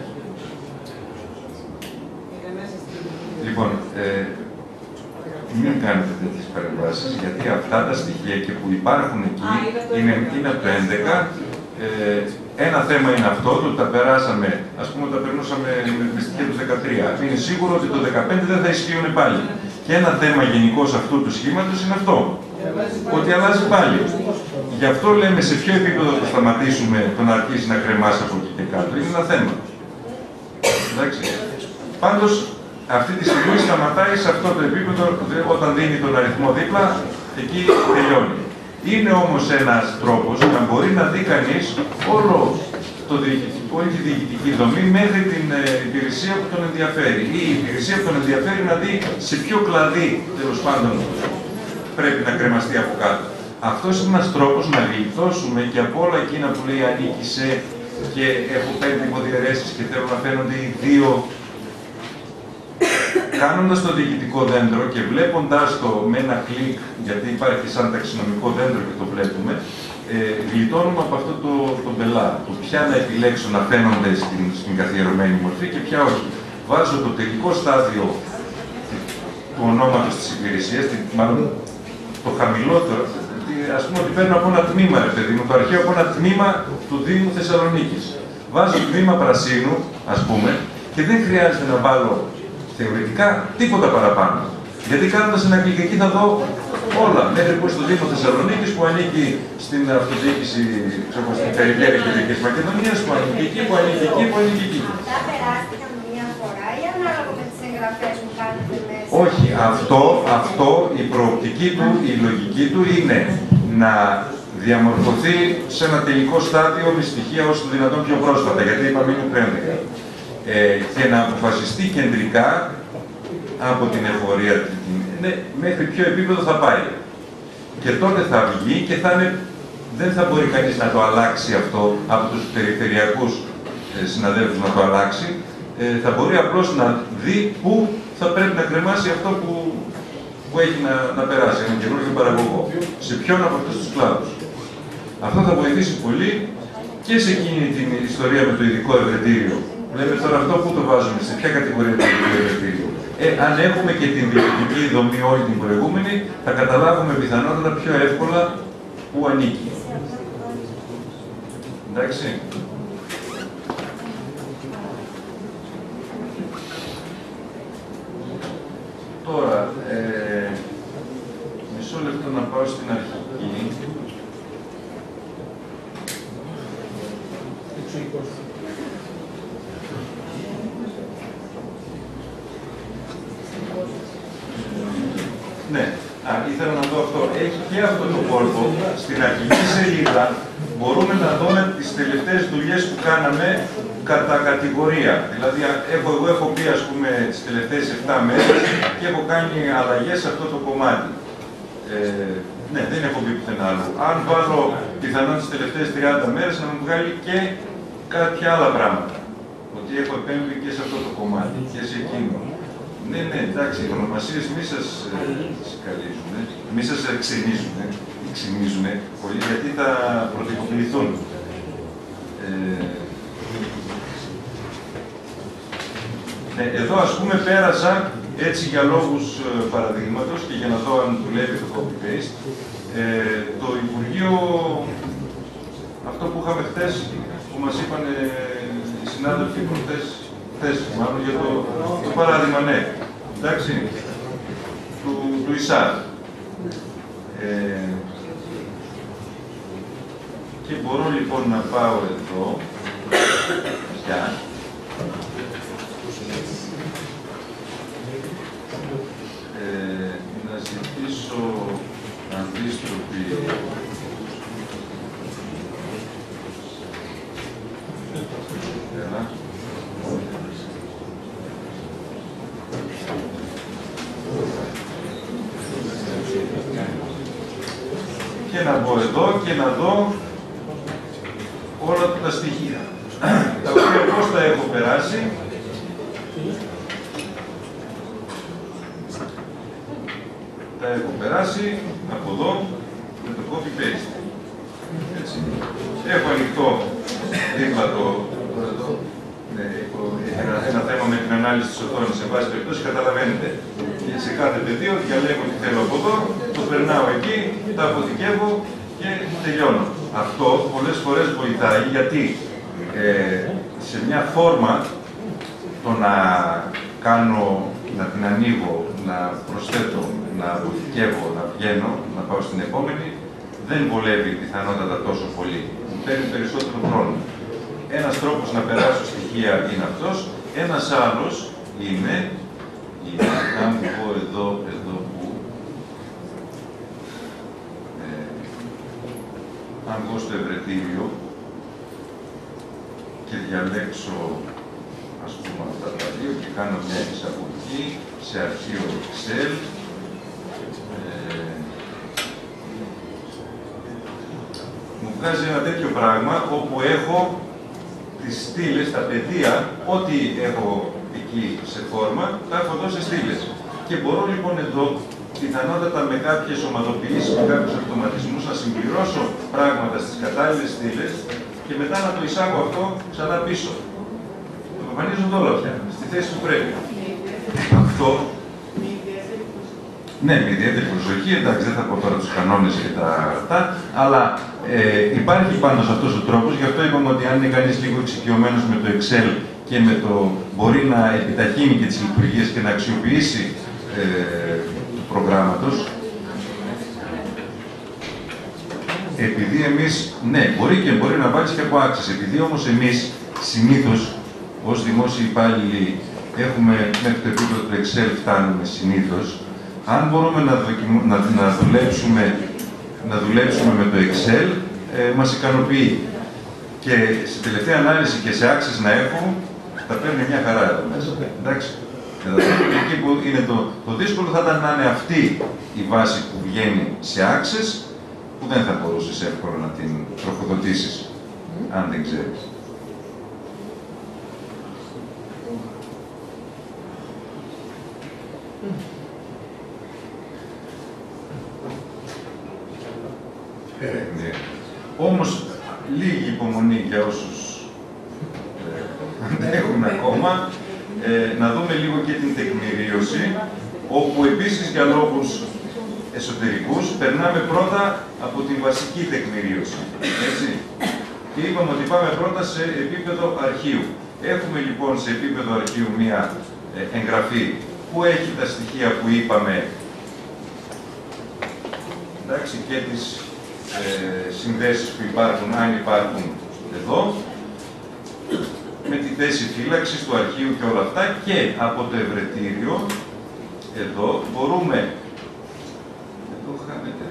Είναι μέσα στην. Λοιπόν, ε, μην κάνετε τέτοιες παρεμβάσεις, γιατί αυτά τα στοιχεία και που υπάρχουν εκεί είναι, είναι από το έντεκα. Ε, ένα θέμα είναι αυτό, το ότι τα περάσαμε, ας πούμε, τα περνούσαμε με στοιχεία του δεκατρία. Είναι σίγουρο ότι το δεκαπέντε δεν θα ισχύουν πάλι. Και ένα θέμα γενικώς αυτού του σχήματος είναι αυτό. Ότι αλλάζει πάλι. Γι' αυτό λέμε σε ποιο επίπεδο θα σταματήσουμε το να αρχίσει να κρεμάσει από εκεί και κάτω. Είναι ένα θέμα. Εντάξει. Πάντως, αυτή τη στιγμή σταματάει σε αυτό το επίπεδο, όταν δίνει τον αριθμό δίπλα, εκεί τελειώνει. Είναι όμως ένας τρόπος να μπορεί να δει κανείς όλο το διοικητικό, όλη τη διοικητική δομή μέχρι την ε, υπηρεσία που τον ενδιαφέρει. Ή η υπηρεσία που τον ενδιαφέρει να δει σε ποιο κλαδί, τέλος πάντων, πρέπει να κρεμαστεί από κάτω. Αυτός είναι ένας τρόπος να γλιτώσουμε και από όλα εκείνα που λέει ανήκει σε και έχω πέντε υποδιαιρέσεις και θέλω να φαίνονται οι δύο. Κάνοντας το διοικητικό δέντρο και βλέποντας το με ένα κλικ, γιατί υπάρχει σαν ταξινομικό δέντρο και το βλέπουμε, ε, γλιτώνουμε από αυτό το, το μπελά, το ποια να επιλέξω να φαίνονται στην, στην καθιερωμένη μορφή και ποια όχι. Βάζω το τελικό στάδιο του ονόματος της υπηρεσίας, μάλλον το χαμηλότερο, ας πούμε ότι παίρνω από ένα τμήμα, ρε παιδί μου, το αρχαίο από ένα τμήμα του Δήμου Θεσσαλονίκης. Βάζω το τμήμα Πρασίνου, ας πούμε, και δεν χρειάζεται να βάλω θεωρητικά τίποτα παραπάνω. Γιατί κάνοντας ένα κλικ εκεί θα δω όλα. Μέχρι που στο Δήμο Θεσσαλονίκης που ανήκει στην αυτοδιοίκηση, ξέρω, στην περιφέρεια Κεντρικής Μακεδονίας, που ανήκει εκεί, που ανήκει εκεί, που ανήκει εκεί. Αυτά περάστηκαν μία φορά ή ανάλογα με τις εγγραφές που κάνετε μέσα? Όχι, αυτό, αυτό, η προοπτική του, η λογική του είναι να διαμορφωθεί σε ένα τελικό στάδιο με στοιχεία όσο το δυνατόν πιο πρόσφατα, γιατί είπαμε είναι το έντεκα. Ε, και να αποφασιστεί κεντρικά από την εφορία ναι, μέχρι ποιο επίπεδο θα πάει. Και τότε θα βγει και θα είναι, δεν θα μπορεί κανείς να το αλλάξει αυτό από τους περιφερειακούς ε, συναδέλφους να το αλλάξει. Ε, θα μπορεί απλώς να δει πού θα πρέπει να κρεμάσει αυτό που, που έχει να, να περάσει, έναν καινούργιο παραγωγό. Σε ποιον από αυτούς τους κλάδους. Αυτό θα βοηθήσει πολύ και σε εκείνη την ιστορία με το ειδικό ευρετήριο. Λέμε τώρα αυτό που το βάζουμε, σε ποια κατηγορία του ειδικού ευρετήριου. Ε, αν έχουμε και την διοικητική δομή όλη την προηγούμενη, θα καταλάβουμε πιθανότατα πιο εύκολα πού ανήκει. Εντάξει. Τώρα, ε, μισό λεπτό να πάω στην αρχική. Ναι, α, ήθελα να δω αυτό. Έχει και αυτό το κόλπο. Στην αρχική σελίδα μπορούμε να δούμε τις τελευταίες δουλειές που κάναμε κατά κατηγορία. Δηλαδή, έχω, εγώ έχω πει, ας πούμε, τις τελευταίες επτά μέρες και έχω κάνει αλλαγές σε αυτό το κομμάτι. Ε, ναι, δεν έχω πει πουθενά άλλο. Αν βάλω πιθανόν τις τελευταίες τριάντα μέρες να μου βγάλει και κάποια άλλα πράγματα. Ότι έχω επέμβει και σε αυτό το κομμάτι και σε εκείνο. Ναι, ναι, εντάξει, οι ονομασίες μη σας καλύζουν, μη σας ξενίζουν, ξενίζουν πολύ, γιατί θα προτυποποιηθούν. Ε, ναι, εδώ, ας πούμε, πέρασα έτσι για λόγους παραδείγματος και για να δω αν δουλεύει το copy-paste, ε, το Υπουργείο, αυτό που είχαμε χτες, που μας είπαν οι συνάδελφοι προχτές, χτες, μάλλον για το, το παράδειγμα, ναι. Εντάξει, του, του του ΙΣΑΔ. Ε, και μπορώ λοιπόν να πάω εδώ, πια, ε, να ζητήσω αντίστροφη Έλα. Και να μπω εδώ και να δω όλα τα στοιχεία, τα οποία πώς τα έχω περάσει. Τα έχω περάσει από εδώ με το copy-paste. Έτσι. Έχω ανοιχτό δίπλα το, εδώ, ναι, έχω ένα, ένα θέμα με την ανάλυση της οθόνης, σε βάση περιπτώσει, καταλαβαίνετε. Και σε κάθε πεδίο διαλέγω τι θέλω από εδώ, το περνάω εκεί, τα αποθηκεύω και τελειώνω. Αυτό πολλές φορές βοηθάει, γιατί ε, σε μια φόρμα το να κάνω, να την ανοίγω, να προσθέτω, να αποθηκεύω, να βγαίνω, να πάω στην επόμενη, δεν βολεύει πιθανότατα τόσο πολύ. Μου παίρνει περισσότερο χρόνο. Ένας τρόπος να περάσω στοιχεία είναι αυτός, ένας άλλος είναι, είναι αν πω εδώ, εδώ που, ε, αν πω στο ευρετήριο και διαλέξω, ας πούμε, αυτά τα δύο και κάνω μια εισαγωγή σε αρχείο Excel, ε, μου βγάζει ένα τέτοιο πράγμα όπου έχω τις στήλες, τα πεδία, ό,τι έχω εκεί σε φόρμα, τα έχω εδώ σε στήλες. Και μπορώ λοιπόν εδώ, πιθανότατα με κάποιες ομαδοποιήσεις, με κάποιους αυτοματισμούς, να συμπληρώσω πράγματα στις κατάλληλες στήλες και μετά να το εισάγω αυτό ξανά πίσω. Το εμφανίζονται όλα πια, στη θέση που πρέπει. Αυτό, ναι, με ιδιαίτερη προσοχή, εντάξει, δεν θα πω τώρα τους κανόνες και τα αυτά, αλλά ε, υπάρχει πάντως αυτός ο τρόπος, γι' αυτό είπαμε ότι αν είναι κανείς λίγο εξοικειωμένος με το Excel και με το μπορεί να επιταχύνει και τις λειτουργίες και να αξιοποιήσει ε, του προγράμματος. Επειδή εμείς, ναι, μπορεί και μπορεί να βάλεις και από access, επειδή όμως εμείς συνήθως ως δημόσιοι υπάλληλοι έχουμε μέχρι το επίπεδο του Excel φτάνουμε συνήθως, αν μπορούμε να, δοκιμ... να, να, δουλέψουμε, να δουλέψουμε με το Excel, ε, μας ικανοποιεί. Και σε τελευταία ανάλυση και σε access να έχω, θα παίρνει μια χαρά εδώ μέσα. Εντάξει. Εκεί που είναι το, το δύσκολο θα ήταν να είναι αυτή η βάση που βγαίνει σε access, που δεν θα μπορούσες εύκολα να την τροφοδοτήσεις, αν δεν ξέρεις. Ε, ναι. Όμως, λίγη υπομονή για όσους αντέχουν ακόμα, ε, να δούμε λίγο και την τεκμηρίωση, όπου επίσης για λόγους εσωτερικούς περνάμε πρώτα από την βασική τεκμηρίωση. Έτσι. Και είπαμε ότι πάμε πρώτα σε επίπεδο αρχείου. Έχουμε λοιπόν σε επίπεδο αρχείου μία ε, εγγραφή που έχει τα στοιχεία που είπαμε, εντάξει, και τις ε, συνδέσεις που υπάρχουν, αν υπάρχουν εδώ, με τη θέση φύλαξης του αρχείου και όλα αυτά, και από το ευρετήριο, εδώ, μπορούμε... Εδώ χάνεται.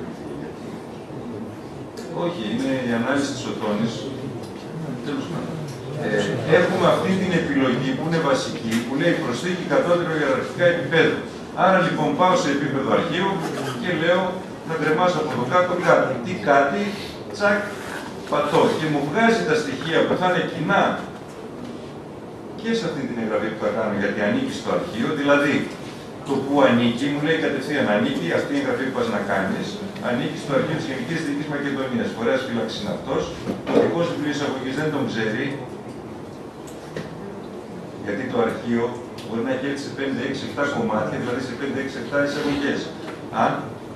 Όχι, είναι η ανάλυση της οθόνης. Τέλος πάντων. Ε, έχουμε αυτή την επιλογή που είναι βασική, που λέει προσθήκη κατώτερο ιεραρχικά επίπεδο. Άρα λοιπόν πάω σε επίπεδο αρχείου και λέω να κρεμάσω από το κάτω κάτι. Τι κάτι, τσακ, πατώ. Και μου βγάζει τα στοιχεία που θα είναι κοινά και σε αυτή την εγγραφή που θα κάνω, γιατί ανήκει στο αρχείο, δηλαδή το που ανήκει, μου λέει κατευθείαν ανήκει, αυτή η εγγραφή που πας να κάνεις, ανήκει στο αρχείο της Γενικής Διοίκησης Μακεδονίας. Φορέας φύλαξης είναι αυτός, το δικό σου βιβλίο εισαγωγής δεν τον ξέρει, γιατί το αρχείο μπορεί να έχει έτσι σε πέντε, έξι, επτά κομμάτια, δηλαδή σε πέντε, έξι, επτά εισαγωγές. Αν,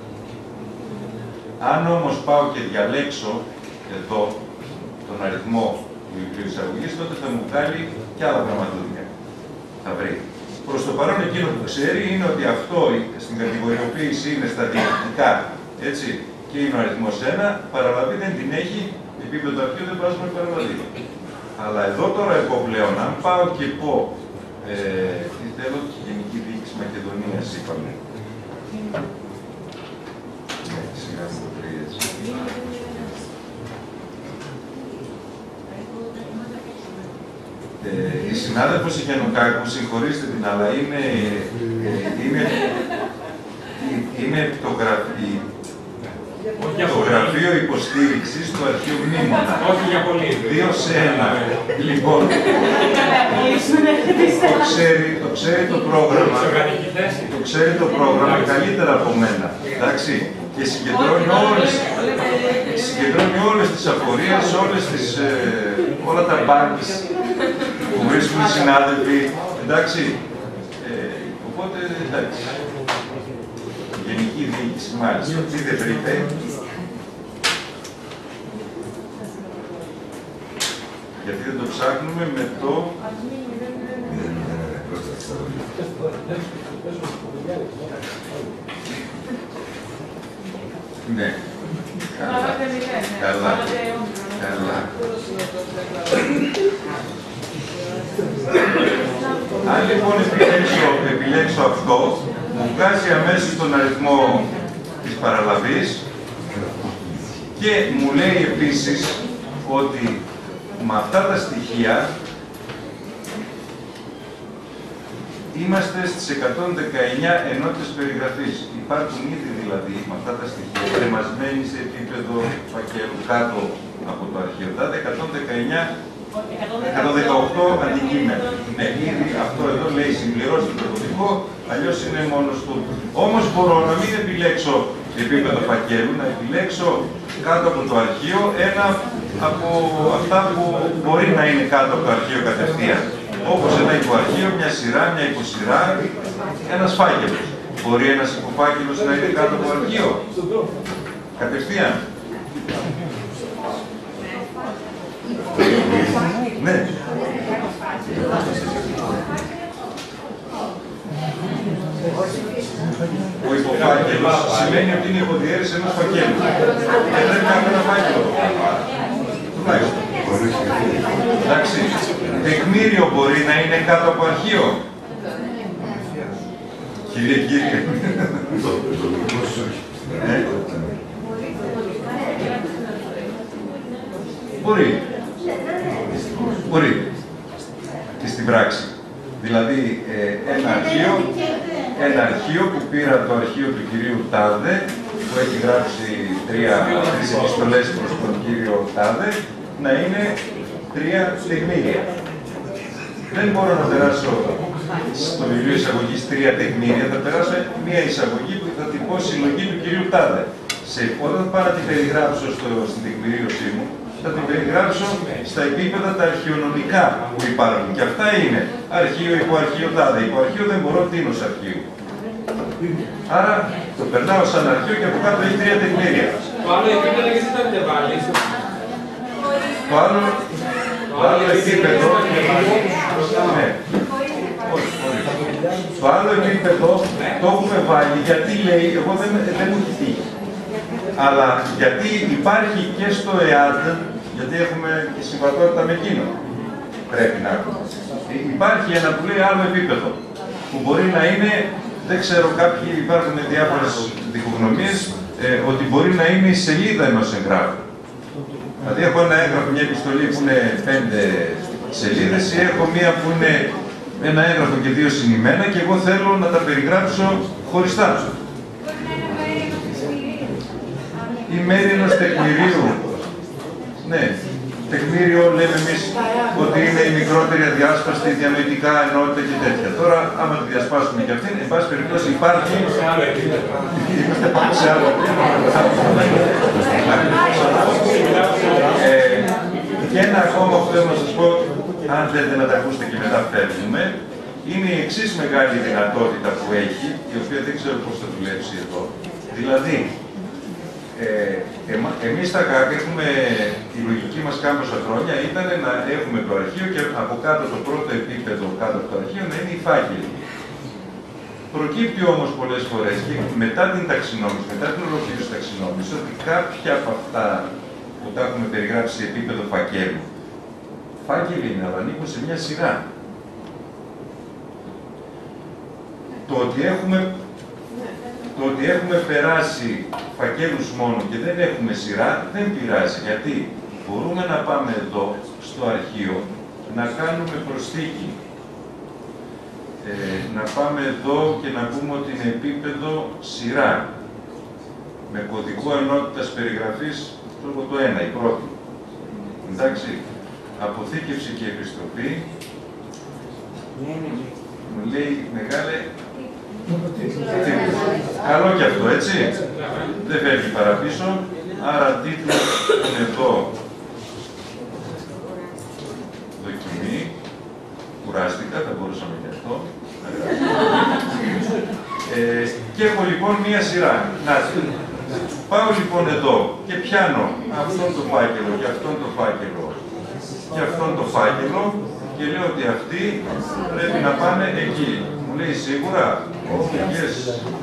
αν όμως πάω και διαλέξω εδώ τον αριθμό του βιβλίου εισαγωγής, τότε θα μου βγάλει και άλλα γραμματούδια. Θα βρει. Προς το παρόν εκείνο που ξέρει είναι ότι αυτό στην κατηγοριοποίηση είναι στατιστικά, έτσι, και είναι ο αριθμός ένα, παραλαβή δεν την έχει, επίπεδο αρχείου δεν βάζουμε παραλαβή. Αλλά εδώ τώρα εγώ πλέον, αν πάω και πω, ε, τι θέλω, Γενική Διοίκηση Μακεδονίας, είπαμε. Ναι, σιγά μου το τρία, έτσι. Ε, η συνάδελφος η Γιαννουκάκου, συγχωρήστε την, αλλά είναι, ε, είναι, είναι το, γραφεί, το γραφείο υποστήριξης του Αρχείου Μνήμωνα. Όχι για πολύ. Δύο σε ένα. Λοιπόν, το ξέρει, το ξέρει το πρόγραμμα, το ξέρει το πρόγραμμα καλύτερα από μένα. Εντάξει, και συγκεντρώνει όλες, συγκεντρώνει όλες τις απορίες, όλες τις, ε, όλα τα bugs που βρίσκουν οι συνάδελφοι, εντάξει. Ε, οπότε, εντάξει. Γενική Διοίκηση, μάλιστα. Τι δεν βρείτε. Γιατί δεν το ψάχνουμε με το... Ναι. Καλά. Καλά. Καλά. Αν λοιπόν επιλέξω, επιλέξω αυτό, μου βγάζει αμέσως τον αριθμό της παραλαβής και μου λέει επίσης ότι με αυτά τα στοιχεία είμαστε στις εκατόν δεκαεννιά ενότητες περιγραφής. Υπάρχουν ήδη δηλαδή με αυτά τα στοιχεία κρεμασμένοι σε επίπεδο φακέλου κάτω από το αρχείο. Δηλαδή εκατόν δεκαεννιά, εκατόν δεκαοκτώ αντικείμενα. Ναι, ήδη αυτό εδώ λέει συμπληρώσει το κωδικό, αλλιώς είναι μόνος του. Όμως μπορώ να μην επιλέξω επίπεδο φακέλου, να επιλέξω κάτω από το αρχείο ένα από αυτά που μπορεί να είναι κάτω από το αρχείο κατευθείαν. Όπως ένα υποαρχείο, μια σειρά, μια υποσειρά, ένας φάκελος. Μπορεί ένας υποφάκελος να είναι κάτω από το αρχείο. Κατευθείαν. Ναι. Ο υποφάκελος σημαίνει ότι είναι υποδιέρεση ενός φακέλου. Και πρέπει να έχουμε ένα φάκελο. Εντάξει. Τεκμήριο μπορεί να είναι κάτω από αρχείο. Κύριε, κύριε. ε? Μπορεί. Μπορεί. Και στην πράξη. Δηλαδή, ε, ένα αρχείο, ένα αρχείο που πήρα το αρχείο του κυρίου Τάδε, που έχει γράψει τρία, τρεις επιστολές προς τον κύριο Τάδε, να είναι τρία τεκμήρια. Δεν μπορώ να περάσω στο βιβλίο εισαγωγής τρία τεκμήρια, θα περάσω μία εισαγωγή που θα τυπώ συλλογή του κυρίου Τάδε. Σε, όταν πάω να την περιγράψω στο, στην τεκμηρίωσή μου, θα την περιγράψω στα επίπεδα τα αρχαιονομικά που υπάρχουν. Και αυτά είναι αρχείο, υποαρχείο, Τάδε. Υποαρχείο δεν μπορώ, τίνος αρχείου. Άρα το περνάω σαν αρχείο και από κάτω έχει τρία τεκμήρια. Το άλλο επίπεδο γιατί δεν το βάλεις. Το άλλο, το άλλο επίπεδο, ναι. Το άλλο επίπεδο το έχουμε βάλει γιατί λέει, εγώ δεν, δεν μου έχει τύχει. Αλλά γιατί υπάρχει και στο ΕΑΔ, γιατί έχουμε και συμβατότητα με εκείνο. Πρέπει να έχουμε. Υπάρχει ένα που λέει άλλο επίπεδο, που μπορεί να είναι, δεν ξέρω, κάποιοι υπάρχουν διάφορες διχογνωμίες, ε, ότι μπορεί να είναι η σελίδα ενός εγγράφου. Δηλαδή έχω ένα έγγραφο, μια επιστολή που είναι πέντε σελίδες ή έχω μία που είναι ένα έγγραφο και δύο συνημμένα και εγώ θέλω να τα περιγράψω χωριστά. Η μέρη ενός τεκμηρίου. Ναι, τεκμήριο λέμε εμείς ότι είναι η μικρότερη αδιάσπαστη διανοητικά ενότητα και τέτοια. Τώρα, άμα τη διασπάσουμε και αυτήν, εν πάση περιπτώσει υπάρχει. Είμαστε πάνω σε άλλο. ε, και ένα ακόμα που θέλω να σας πω, αν θέλετε να τα ακούσετε και μετά φεύγουμε, είναι η εξής μεγάλη δυνατότητα που έχει, η οποία δεν ξέρω πώς θα δουλέψει εδώ. Δηλαδή, Ε, εμα, εμείς στα ΚΑΚ έχουμε, η λογική μας κάμποσα χρόνια ήταν να έχουμε το αρχείο και από κάτω το πρώτο επίπεδο κάτω από το αρχείο να είναι οι φάκελοι. Προκύπτει όμως πολλές φορές και μετά την ταξινόμηση, μετά την ολοκλήρωση ταξινόμηση, ότι κάποια από αυτά που τα έχουμε περιγράψει σε επίπεδο φακέλου, φάκελοι είναι, αλλά ανήκουν σε μια σειρά. Το ότι έχουμε, το ότι έχουμε περάσει φακέλους μόνο και δεν έχουμε σειρά, δεν πειράζει, γιατί μπορούμε να πάμε εδώ, στο αρχείο, να κάνουμε προσθήκη. Ε, να πάμε εδώ και να πούμε ότι είναι επίπεδο σειρά. Με κωδικό ενότητας περιγραφής, το ένα, η πρώτη. Εντάξει, αποθήκευση και επιστροφή. Μου λέει μεγάλε... Καλό και αυτό, έτσι. Δεν φεύγει παραπίσω. Άρα τίτλος είναι εδώ. Δοκιμή. Κουράστηκα, θα μπορούσαμε και αυτό. ε, και έχω λοιπόν μία σειρά. Να, πάω λοιπόν εδώ και πιάνω αυτόν το φάκελο και αυτόν το φάκελο και αυτόν το φάκελο και λέω ότι αυτοί πρέπει να πάνε εκεί. Μου λέει σίγουρα, όχι, yes.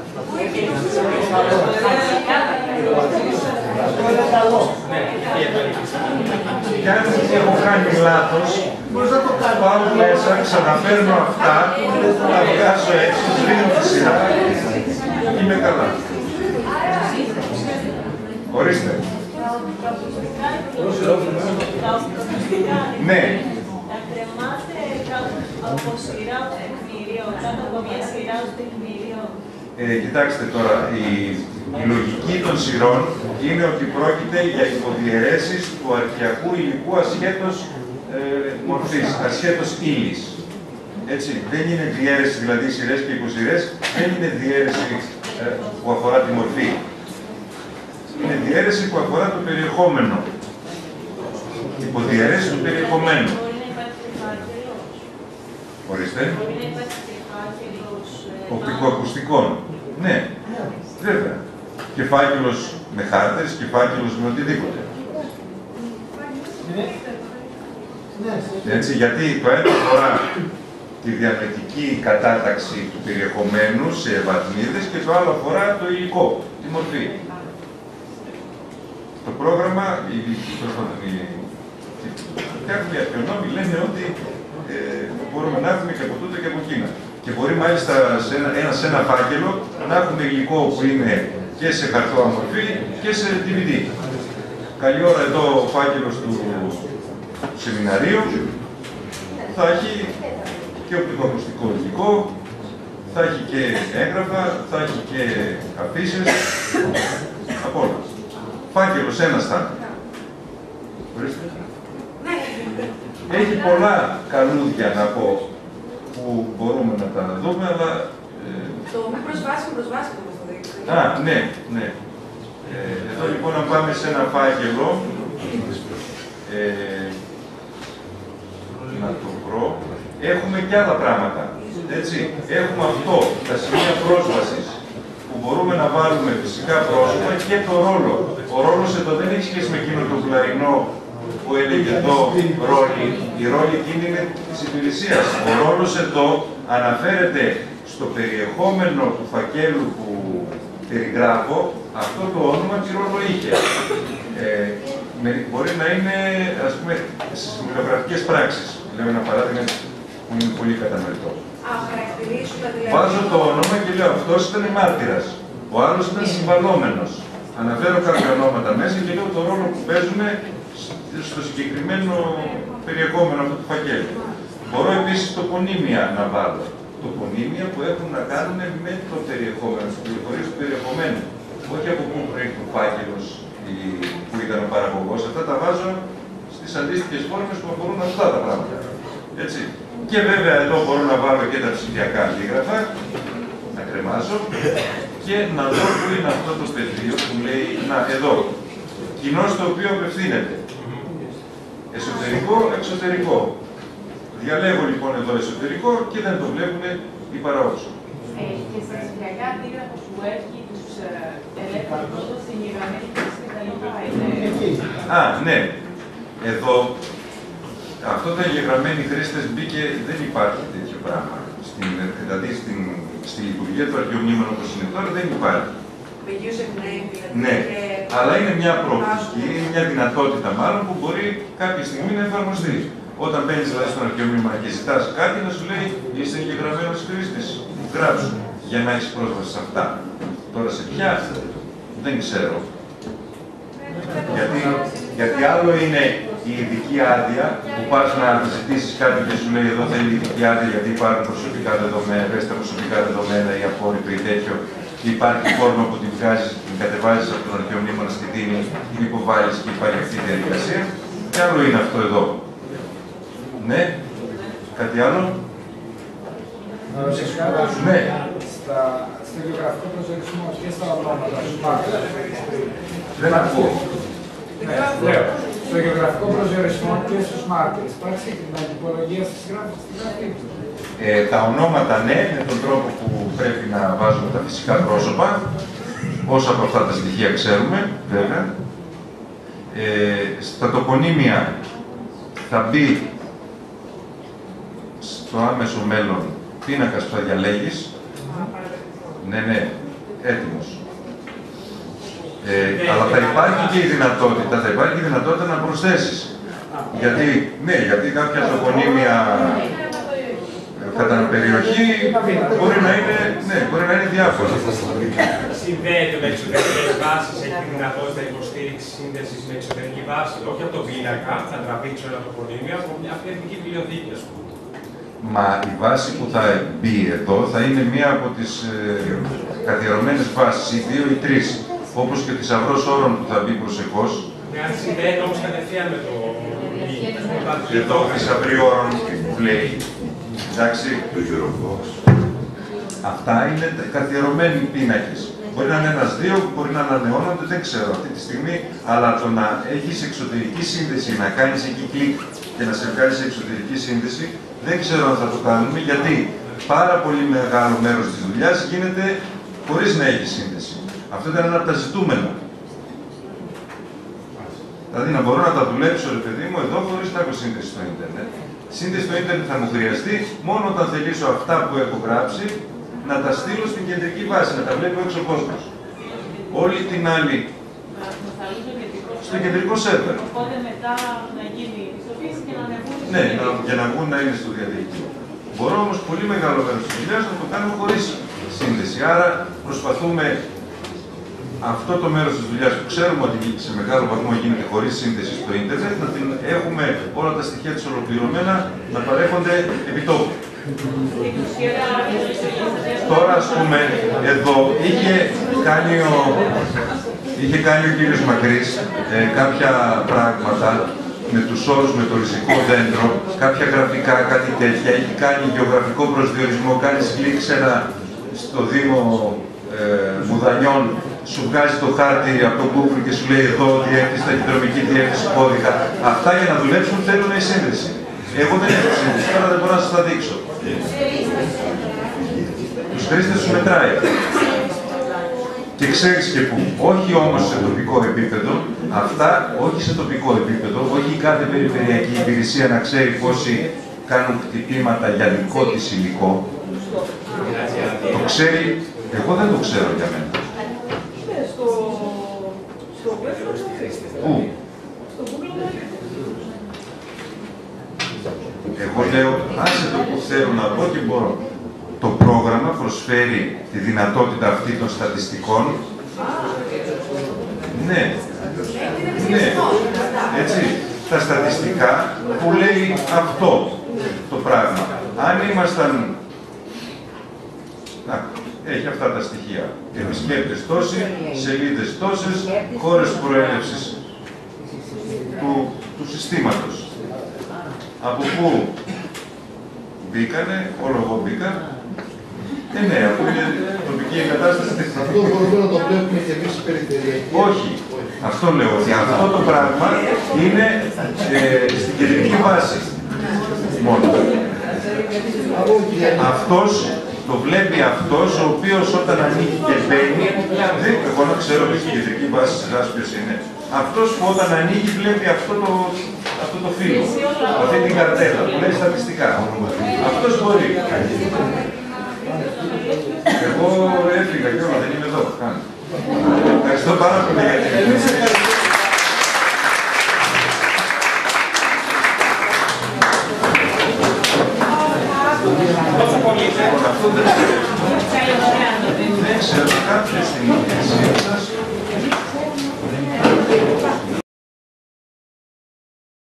Και αν έχω κάνει λάθος, πάω μέσα, ξαναφέρνω αυτά, τα βγάζω έξω, σβήνω τη σειρά και είμαι καλά. Ορίστε. Ναι. Να κρεμάτε κάτω από σειρά τεκμήριο, κάτω από μια σειρά τεκμήριο. Ε, κοιτάξτε τώρα, η, η λογική των σειρών είναι ότι πρόκειται για υποδιαιρέσεις του αρχαιακού υλικού ασχέτως ε, μορφής, ασχέτως ύλης. Έτσι, δεν είναι διαίρεση, δηλαδή σειρές και υποσειρές, δεν είναι διαίρεση ε, που αφορά τη μορφή. Είναι διαίρεση που αφορά το περιεχόμενο. Υποδιαιρέσεις του περιεχομένου. Ορίστε. Οπτικοακουστικών. Ναι, βέβαια. Και φάκελος με χάρτες και φάκελος με οτιδήποτε. Έτσι, γιατί το ένα αφορά τη διανοητική κατάταξη του περιεχομένου σε βαθμίδες και το άλλο αφορά το υλικό, τη μορφή. Το πρόγραμμα, οι, οι, κάποιοι αρχαιονόμοι λένε ότι ε, μπορούμε να έχουμε και από τούτο και από εκείνα. Και μπορεί μάλιστα σε ένα, ένα, σε ένα φάκελο να έχουμε υλικό που είναι και σε χαρτό μορφή και σε ντι βι ντι. Καλή ώρα εδώ ο φάκελος του σεμιναρίου θα έχει και οπτικοακουστικό υλικό, θα έχει και έγγραφα, θα έχει και αφήσεις, απ' όλα. Φάκελος ένας θα είναι. Έχει πολλά καλούδια να πω που μπορούμε να τα δούμε, αλλά... Ε... Το μη προσβάσιμο, προσβάσιμο μας το δείξει. Α, ναι, ναι. Ε, εδώ λοιπόν να πάμε σε ένα φάκελο, ε, να το βρω, έχουμε και άλλα πράγματα, έτσι. Έχουμε αυτό, τα σημεία πρόσβασης, που μπορούμε να βάλουμε φυσικά πρόσωπα και το ρόλο. Ο ρόλος εδώ δεν έχει σχέση με εκείνο το κλαρινό που έλεγε εδώ ρόλη. Η ρόλη εκείνη είναι της υπηρεσίας. Ο ρόλος εδώ αναφέρεται στο περιεχόμενο του φακέλου που περιγράφω, αυτό το όνομα τι ρόλο είχε. Ε, με, μπορεί να είναι, ας πούμε, στις βιβλιογραφικές πράξεις. Λέω ένα παράδειγμα που είναι πολύ κατανοητό. Α, χαρακτηρίσουμε δηλαδή. Βάζω το όνομα και λέω αυτός ήταν μάρτυρας. Ο άλλος ήταν συμβαλόμενος. Αναφέρω κάποια ονόματα μέσα και λέω το ρόλο που παίζουν στο συγκεκριμένο περιεχόμενο αυτού του φακέλου. Μπορώ επίσης τοπονύμια να βάλω. Τοπονύμια που έχουν να κάνουν με το περιεχόμενο, τις πληροφορίες του περιεχομένου. Όχι από πού προέρχεται ο φάκελος που ήταν ο παραγωγός. Αυτά τα βάζω στις αντίστοιχες φόρμες που αφορούν αυτά τα πράγματα. Έτσι. Και βέβαια εδώ μπορώ να βάλω και τα ψηφιακά αντίγραφα, να κρεμάσω και να δω πού είναι αυτό το πεδίο που λέει, να, εδώ, κοινό στο οποίο απευθύνεται. Εσωτερικό, εξωτερικό. Διαλέγω λοιπόν εδώ εσωτερικό και δεν το βλέπουν οι παραόψοι. Ε, και στα ψηφιακά αντίγραφα που έχει τους ελεύθερους πρώτος εγγεγραμμένοι χρήστες και τα λοιπά είναι... Α, ναι. Εδώ, αυτό τα εγγεγραμμένοι χρήστες μπήκε, δεν υπάρχει τέτοιο πράγμα. Στην, δηλαδή στην στη λειτουργία του αρχαιομνήμων όπως είναι τώρα δεν υπάρχει. Πηγείο εκπνέει, δηλαδή. Ναι, και... αλλά είναι μια προοπτική, είναι μια δυνατότητα μάλλον που μπορεί κάποια στιγμή να εφαρμοστεί. Όταν μπαίνεις δηλαδή στον αρχαιομνήμα και ζητάς κάτι, να σου λέει είσαι εγγεγραμμένος χρήστης. Γράψου για να έχεις πρόσβαση σε αυτά. Τώρα σε ποια δεν ξέρω. Γιατί, γιατί άλλο είναι η ειδική άδεια που πας να ζητήσεις κάτι και σου λέει εδώ θέλει ειδική άδεια γιατί υπάρχουν προσωπικά δεδομένα, ευαίσθητα προσωπικά δεδομένα ή απόρριτο ή τέτοιο. Και υπάρχει φόρμα που την βγάζεις, την κατεβάζεις από τον αρχαιομνήμονα στη δίνη, την υποβάλλεις και υπάρχει αυτή η διαδικασία. Και άλλο είναι αυτό εδώ. Ναι, κάτι άλλο. Να ρωτήσω κάτι. Ναι. Στα, στο γεωγραφικό προσδιορισμό και στα ονόματα του μάρτυρες. Δεν ακούω. Ναι, λέω. Στο γεωγραφικό προσδιορισμό και στους μάρτυρες. Υπάρχει συγκεκριμένη τυπολογία στις γράφεις στην γραφή του. Ε, τα ονόματα ναι, με τον τρόπο που πρέπει να βάζουμε τα φυσικά πρόσωπα. Όσα από αυτά τα στοιχεία ξέρουμε, βέβαια. Ε, στα τοπονύμια θα μπει στο άμεσο μέλλον πίνακας που θα διαλέγεις. Ναι, ναι, έτοιμος. Ε, αλλά θα υπάρχει και η δυνατότητα, θα υπάρχει η δυνατότητα να προσθέσεις. Γιατί, ναι, γιατί κάποια τοπονύμια κατά περιοχή μπορεί να είναι, ναι, μπορεί να είναι διάφορα. Συνδέεται με εξωτερικές βάσεις, έχει τη δυνατότητα υποστήριξη σύνδεσης με εξωτερική βάση, όχι από τον πίνακα, θα τραβήξω ένα τοπονύμιο, από μια εθνική βιβλιοθήκη, ας πούμε. Μα η βάση που θα μπει εδώ θα είναι μία από τις ε, καθιερωμένες βάσεις, οι δύο ή τρεις, όπως και ο θησαυρός όρων που θα μπει προσεχώς. Ναι, αν συνδέεται όμως κατευθείαν με το... Εδώ ο θησαυροί όρων που λέει, εντάξει, το Eurobox. Αυτά είναι καθιερωμένοι πίνακες. Μπορεί να είναι ένας δύο, μπορεί να ανανεώνονται, δεν ξέρω αυτή τη στιγμή, αλλά το να έχεις εξωτερική σύνδεση, να κάνεις εκεί κλικ και να σε βγάλεις εξωτερική σύνδεση, δεν ξέρω αν θα το κάνουμε, γιατί πάρα πολύ μεγάλο μέρος της δουλειάς γίνεται χωρίς να έχει σύνδεση. Αυτό ήταν ένα από τα ζητούμενα. Δηλαδή να μπορώ να τα δουλέψω, ρε παιδί μου, εδώ χωρίς να έχω σύνδεση στο ίντερνετ. Σύνδεση στο ίντερνετ θα μου χρειαστεί μόνο όταν θελήσω αυτά που έχω γράψει να τα στείλω στην κεντρική βάση, να τα βλέπει έξω ο κόσμος. Όλη την άλλη στο κεντρικό σερβερ. Οπότε μετά να γίνει η πιστοποίηση και να ανεβούν. Ναι, να, για να βγουν να είναι στο διαδίκτυο. Μπορώ όμως πολύ μεγάλο μέρος της δουλειάς να το κάνω χωρίς σύνδεση. Άρα προσπαθούμε αυτό το μέρος της δουλειάς που ξέρουμε ότι σε μεγάλο βαθμό γίνεται χωρίς σύνδεση στο ίντερνετ, να την έχουμε όλα τα στοιχεία της ολοκληρωμένα να παρέχονται επί τόπου. Τώρα, ας πούμε, εδώ είχε κάνει ο, είχε κάνει ο κύριος Μακρύς ε, κάποια πράγματα με τους όρους, με το ριζικό δέντρο, κάποια γραφικά, κάτι τέτοια. Έχει κάνει γεωγραφικό προσδιορισμό, κάνει κλικ στο Δήμο ε, Μουδανιών, σου βγάζει το χάρτη από το Google και σου λέει εδώ διεύθυνση, ταχυδρομική διεύθυνση, κώδικα. Αυτά για να δουλέψουν θέλουν η σύνδεση. Εγώ δεν έχω σύνδεση, τώρα δεν μπορώ να σας τα δείξω. Τους χρήστες σου μετράει. Και ξέρεις και πού. Όχι όμως σε τοπικό επίπεδο, αυτά όχι σε τοπικό επίπεδο, όχι κάθε περιφερειακή υπηρεσία να ξέρει πόσοι κάνουν χτυπήματα για δικό της υλικό. Το ξέρει, εγώ δεν το ξέρω για μένα. Πού? Εγώ λέω, άσε το που θέλω να πω και μπορώ. Το πρόγραμμα προσφέρει τη δυνατότητα αυτή των στατιστικών. Ναι. Ναι. Έτσι. Τα στατιστικά που λέει αυτό το πράγμα. Αν ήμασταν... Να, έχει αυτά τα στοιχεία. Επισκέπτες τόσοι, σελίδες τόσες, χώρες προέλευσης του, του συστήματος. Από πού μπήκανε, όλο εγώ μπήκα. Ε, ναι, αφού είναι τοπική εγκατάσταση. Αυτό μπορούμε να το βλέπουμε και εμείς περιφερειακή. Όχι. Αυτό λέω, ότι αυτό το πράγμα είναι ε, στην κεντρική βάση μόνο. Αυτός το βλέπει αυτός, ο οποίος όταν ανοίγει και μπαίνει, δεν, εγώ να ξέρω στην κεντρική βάση της γράσης ποιος είναι. Αυτός που όταν ανοίγει βλέπει αυτό το, αυτό το φύλλο, αυτή την καρτέλα που λέει στατιστικά. Αυτός μπορεί. Εγώ έφυγα και όλα, δεν είμαι εδώ καν. Ευχαριστώ πάρα πολύ για την εμπειρία. Δεν ξέρω, κάποιες στην ηγεσία σας